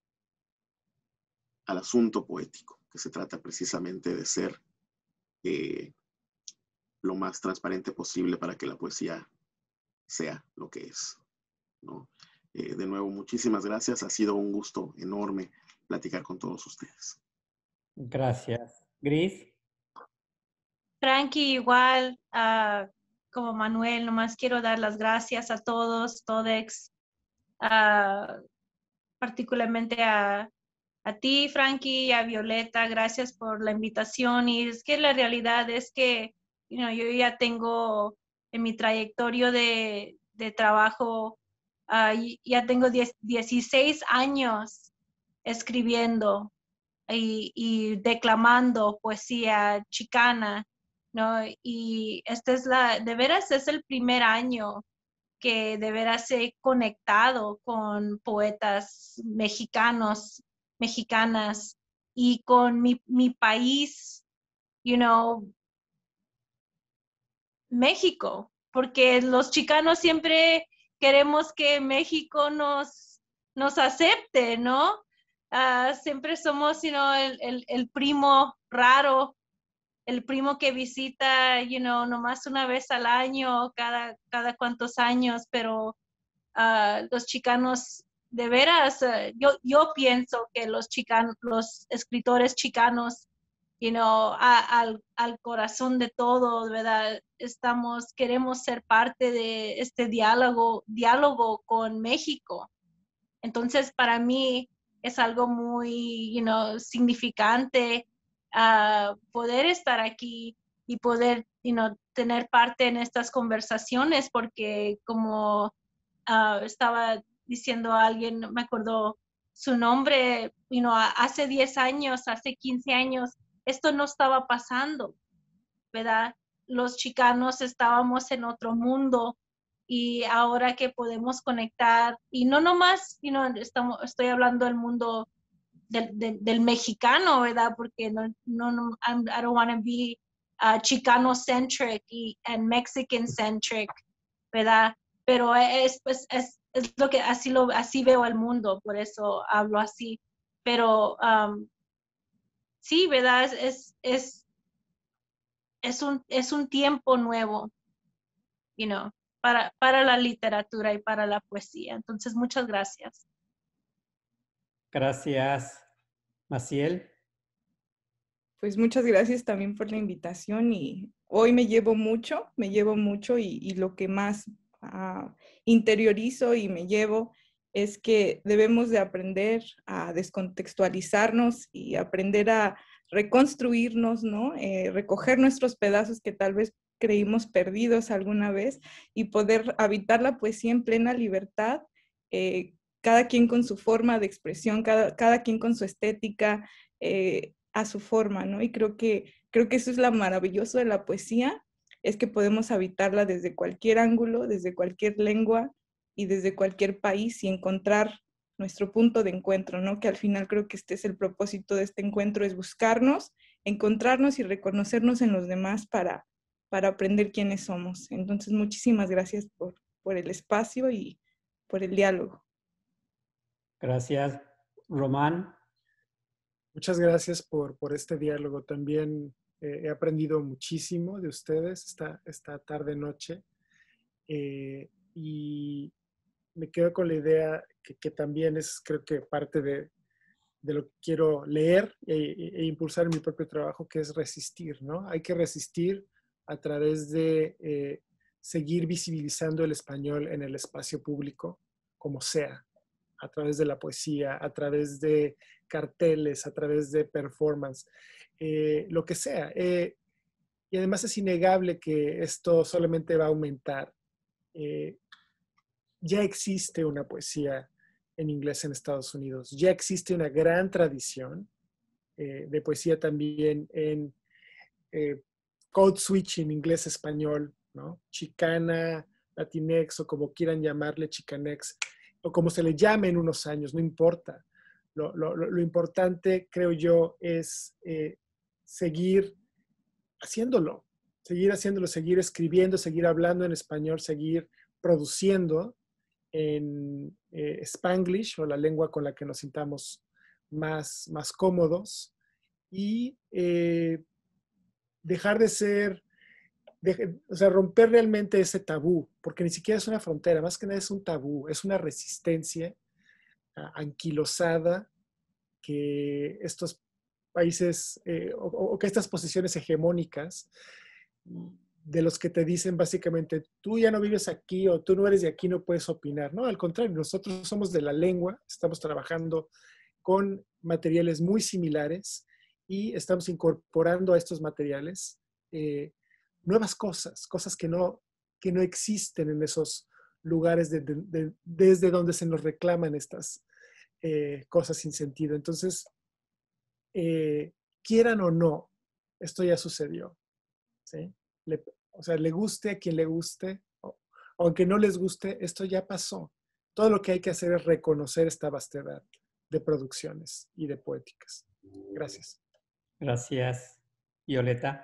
Speaker 6: asunto poético, que se trata precisamente de ser lo más transparente posible para que la poesía sea lo que es, ¿no? De nuevo, muchísimas gracias. Ha sido un gusto enorme platicar con todos ustedes.
Speaker 7: Gracias. Gris.
Speaker 8: Frankie, igual como Manuel, nomás quiero dar las gracias a todos, todex, particularmente a ti, Frankie, y a Violeta. Gracias por la invitación. Y es que la realidad es que yo ya tengo en mi trayectoria de trabajo, ya tengo 16 años escribiendo y declamando poesía chicana, ¿no? Y de veras es el primer año que de veras he conectado con poetas mexicanos, mexicanas y con mi país, México, porque los chicanos siempre queremos que México nos acepte, ¿no? Siempre somos, el primo raro, el primo que visita, nomás una vez al año, cada cuantos años, pero los chicanos, de veras, yo pienso que los escritores chicanos, al corazón de todo, ¿verdad? Queremos ser parte de este diálogo con México. Entonces, para mí es algo muy, significante poder estar aquí y poder, tener parte en estas conversaciones, porque como estaba diciendo a alguien, no me acuerdo su nombre, hace 10 años, hace 15 años, esto no estaba pasando, ¿verdad? Los chicanos estábamos en otro mundo y ahora que podemos conectar, y no nomás, estoy hablando del mundo del mexicano, ¿verdad? Porque I don't want to be Chicano-centric and Mexican-centric, ¿verdad? Pero es lo que así veo el mundo, por eso hablo así. Pero sí, ¿verdad? Es un tiempo nuevo, para la literatura y para la poesía. Entonces, muchas gracias.
Speaker 7: Gracias, Maciel.
Speaker 4: Pues muchas gracias también por la invitación y hoy me llevo mucho y lo que más interiorizo y me llevo es que debemos de aprender a descontextualizarnos y aprender a reconstruirnos, ¿no? Recoger nuestros pedazos que tal vez creímos perdidos alguna vez y poder habitar la poesía en plena libertad, cada quien con su forma de expresión, cada quien con su estética, a su forma, ¿no? Y creo que eso es lo maravilloso de la poesía, es que podemos habitarla desde cualquier ángulo, desde cualquier lengua y desde cualquier país y encontrar nuestro punto de encuentro, ¿no? Que al final creo que este es el propósito de este encuentro, es buscarnos, encontrarnos y reconocernos en los demás para aprender quiénes somos. Entonces, muchísimas gracias por el espacio y por el diálogo.
Speaker 7: Gracias, Román.
Speaker 3: Muchas gracias por este diálogo. También he aprendido muchísimo de ustedes esta tarde-noche y me quedo con la idea que también es, creo que parte de lo que quiero leer e impulsar en mi propio trabajo, que es resistir, ¿no? Hay que resistir a través de seguir visibilizando el español en el espacio público, como sea, a través de la poesía, a través de carteles, a través de performance, lo que sea. Y además es innegable que esto solamente va a aumentar. Ya existe una poesía en inglés en Estados Unidos, ya existe una gran tradición de poesía también en code switching inglés-español, ¿no? Chicana, latinex o como quieran llamarle, chicanex, o como se le llame en unos años, no importa. Lo importante, creo yo, es seguir haciéndolo, seguir escribiendo, seguir hablando en español, seguir produciendo en Spanglish o la lengua con la que nos sintamos más cómodos y dejar de ser, o sea, romper realmente ese tabú, porque ni siquiera es una frontera, más que nada es un tabú, es una resistencia anquilosada que estos países o que estas posiciones hegemónicas de los que te dicen básicamente, tú ya no vives aquí o tú no eres de aquí, no puedes opinar. No, al contrario, nosotros somos de la lengua, estamos trabajando con materiales muy similares y estamos incorporando a estos materiales nuevas cosas que no existen en esos lugares desde donde se nos reclaman estas cosas sin sentido. Entonces, quieran o no, esto ya sucedió. ¿Sí? O sea, le guste a quien le guste, o Aunque no les guste, esto ya pasó. Todo lo que hay que hacer es reconocer esta vastedad de producciones y de poéticas. Gracias.
Speaker 7: Gracias, Violeta.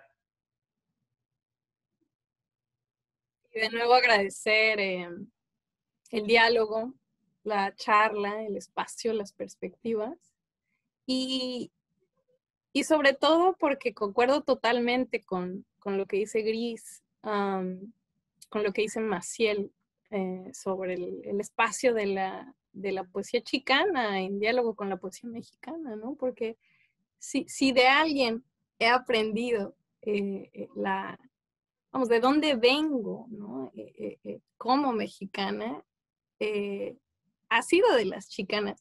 Speaker 2: Y de nuevo agradecer el diálogo, la charla, el espacio, las perspectivas. Y sobre todo porque concuerdo totalmente con lo que dice Gris, con lo que dice Maciel sobre el espacio de la poesía chicana en diálogo con la poesía mexicana, ¿no? Porque si de alguien he aprendido vamos, de dónde vengo, ¿no? Como mexicana, ha sido de las chicanas.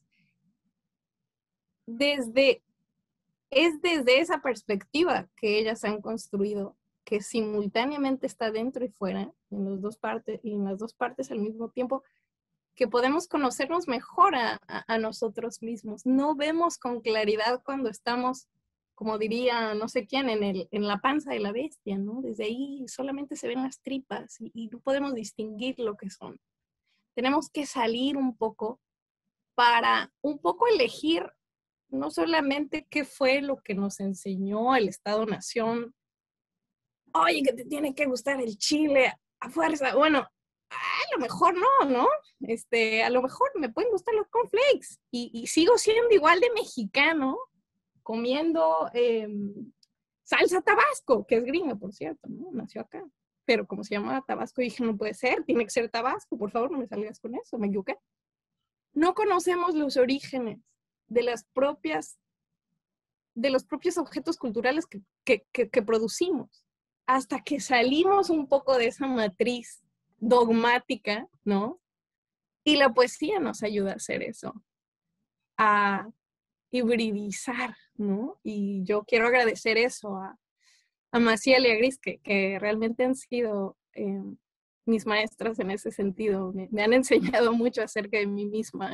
Speaker 2: Es desde esa perspectiva que ellas han construido, que simultáneamente está dentro y fuera, en las dos partes al mismo tiempo, que podemos conocernos mejor a nosotros mismos. No vemos con claridad cuando estamos, como diría no sé quién, en la panza de la bestia, ¿no? Desde ahí solamente se ven las tripas y no podemos distinguir lo que son. Tenemos que salir un poco para un poco elegir no solamente qué fue lo que nos enseñó el Estado-Nación, oye, que te tiene que gustar el chile a fuerza. Bueno, a lo mejor no, ¿no? A lo mejor me pueden gustar los cornflakes y sigo siendo igual de mexicano comiendo salsa Tabasco, que es gringa, por cierto, ¿no? Nació acá. Pero como se llama Tabasco, dije, no puede ser, tiene que ser Tabasco, por favor, no me salgas con eso, me equivoqué. No conocemos los orígenes de los propios objetos culturales que producimos, hasta que salimos un poco de esa matriz dogmática, ¿no? Y la poesía nos ayuda a hacer eso, a hibridizar, ¿no? Y yo quiero agradecer eso a Maciel y a Gris, que realmente han sido mis maestras en ese sentido. Me han enseñado mucho acerca de mí misma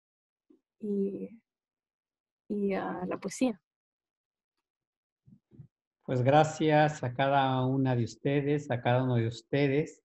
Speaker 2: y a la poesía.
Speaker 7: Pues gracias a cada una de ustedes, a cada uno de ustedes.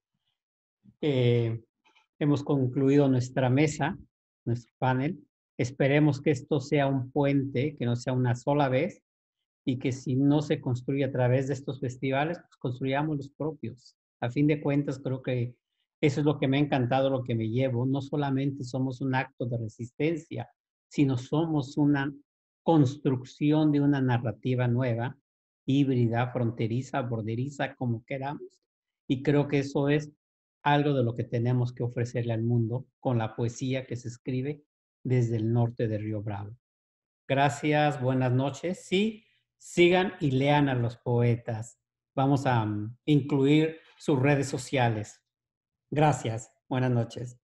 Speaker 7: Hemos concluido nuestra mesa, nuestro panel. Esperemos que esto sea un puente, que no sea una sola vez, y que si no se construye a través de estos festivales, pues construyamos los propios. A fin de cuentas, creo que eso es lo que me ha encantado, lo que me llevo. No solamente somos un acto de resistencia, sino somos una construcción de una narrativa nueva, híbrida, fronteriza, borderiza, como queramos. Y creo que eso es algo de lo que tenemos que ofrecerle al mundo con la poesía que se escribe desde el norte de Río Bravo. Gracias, buenas noches. Sí, sigan y lean a los poetas. Vamos a incluir sus redes sociales. Gracias, buenas noches.